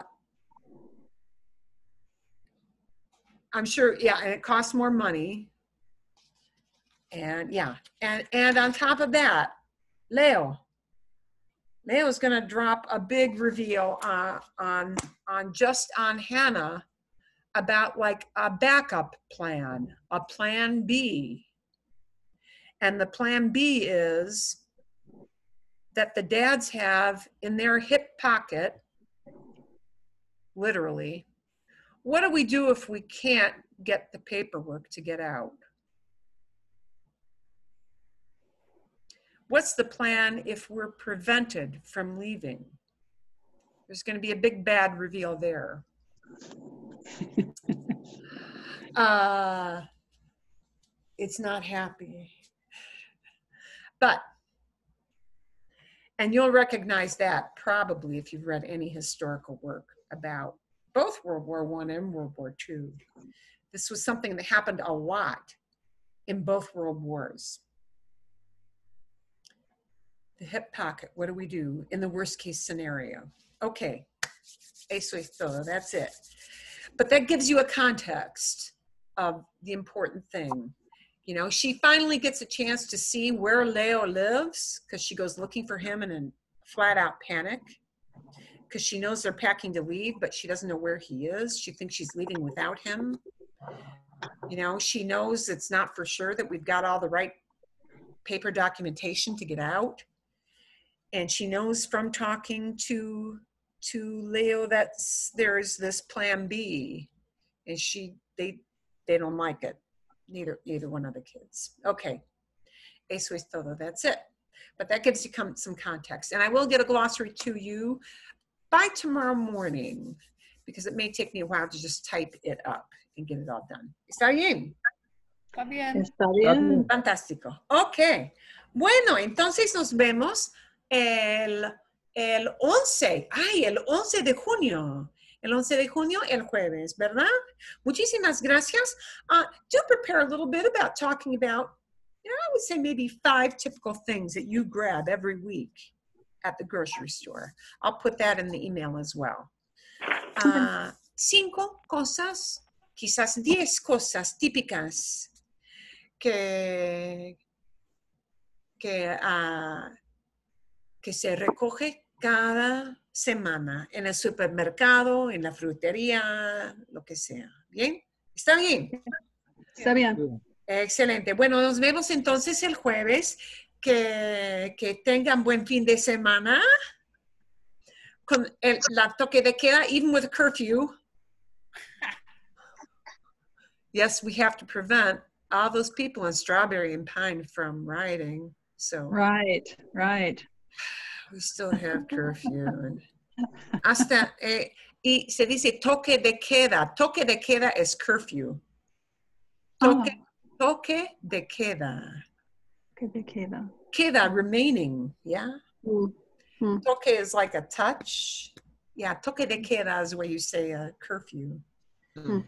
I'm sure, yeah, and it costs more money. And yeah, and, and on top of that, Leo. Leo's gonna drop a big reveal uh, on, on just on Hannah about like a backup plan, a plan B. And the plan B is that the dads have in their hip pocket, literally, what do we do if we can't get the paperwork to get out? What's the plan if we're prevented from leaving? There's going to be a big bad reveal there. uh, it's not happy. But, and you'll recognize that probably if you've read any historical work about both World War One and World War Two. This was something that happened a lot in both world wars. The hip pocket, what do we do in the worst case scenario? Okay, eso es todo, that's it. But that gives you a context of the important thing. You know, she finally gets a chance to see where Leo lives because she goes looking for him in a flat out panic because she knows they're packing to leave, but she doesn't know where he is. She thinks she's leaving without him. You know, she knows it's not for sure that we've got all the right paper documentation to get out. And she knows from talking to to Leo that there's this plan B, and she they they don't like it. Neither neither one of the kids. Okay, eso es todo. That's it. But that gives you come, some context. And I will get a glossary to you by tomorrow morning because it may take me a while to just type it up and get it all done. ¿Está bien? Está bien. Está bien. Fantástico. Ok. Bueno, entonces nos vemos el, el once. Ay, el once de junio. El once de junio, el jueves, ¿verdad? Muchísimas gracias. Uh, do prepare a little bit about talking about, you know, I would say maybe five typical things that you grab every week at the grocery store. I'll put that in the email as well. Uh, cinco cosas, quizás diez cosas típicas que, que, uh, que se recoge cada semana en el supermercado, en la frutería, lo que sea. ¿Bien? ¿Está bien? Está bien. Excelente. Bueno, nos vemos entonces el jueves. Que, que tengan buen fin de semana. Con el la toque de queda, even with a curfew. Yes, we have to prevent all those people in Strawberry and Pine from rioting. So Right, right. we still have curfew. Hasta, eh, y se dice toque de queda. Toque de queda es curfew. Toque, Oh. toque de queda. Que te queda. Queda, remaining, yeah? Mm. Mm. Toque is like a touch. Yeah, toque de queda is where you say a curfew. Mm.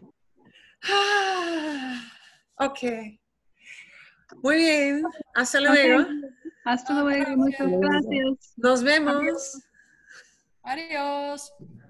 Okay. Muy bien. Hasta luego. Okay. Hasta luego. Muchas gracias. Nos vemos. Adiós.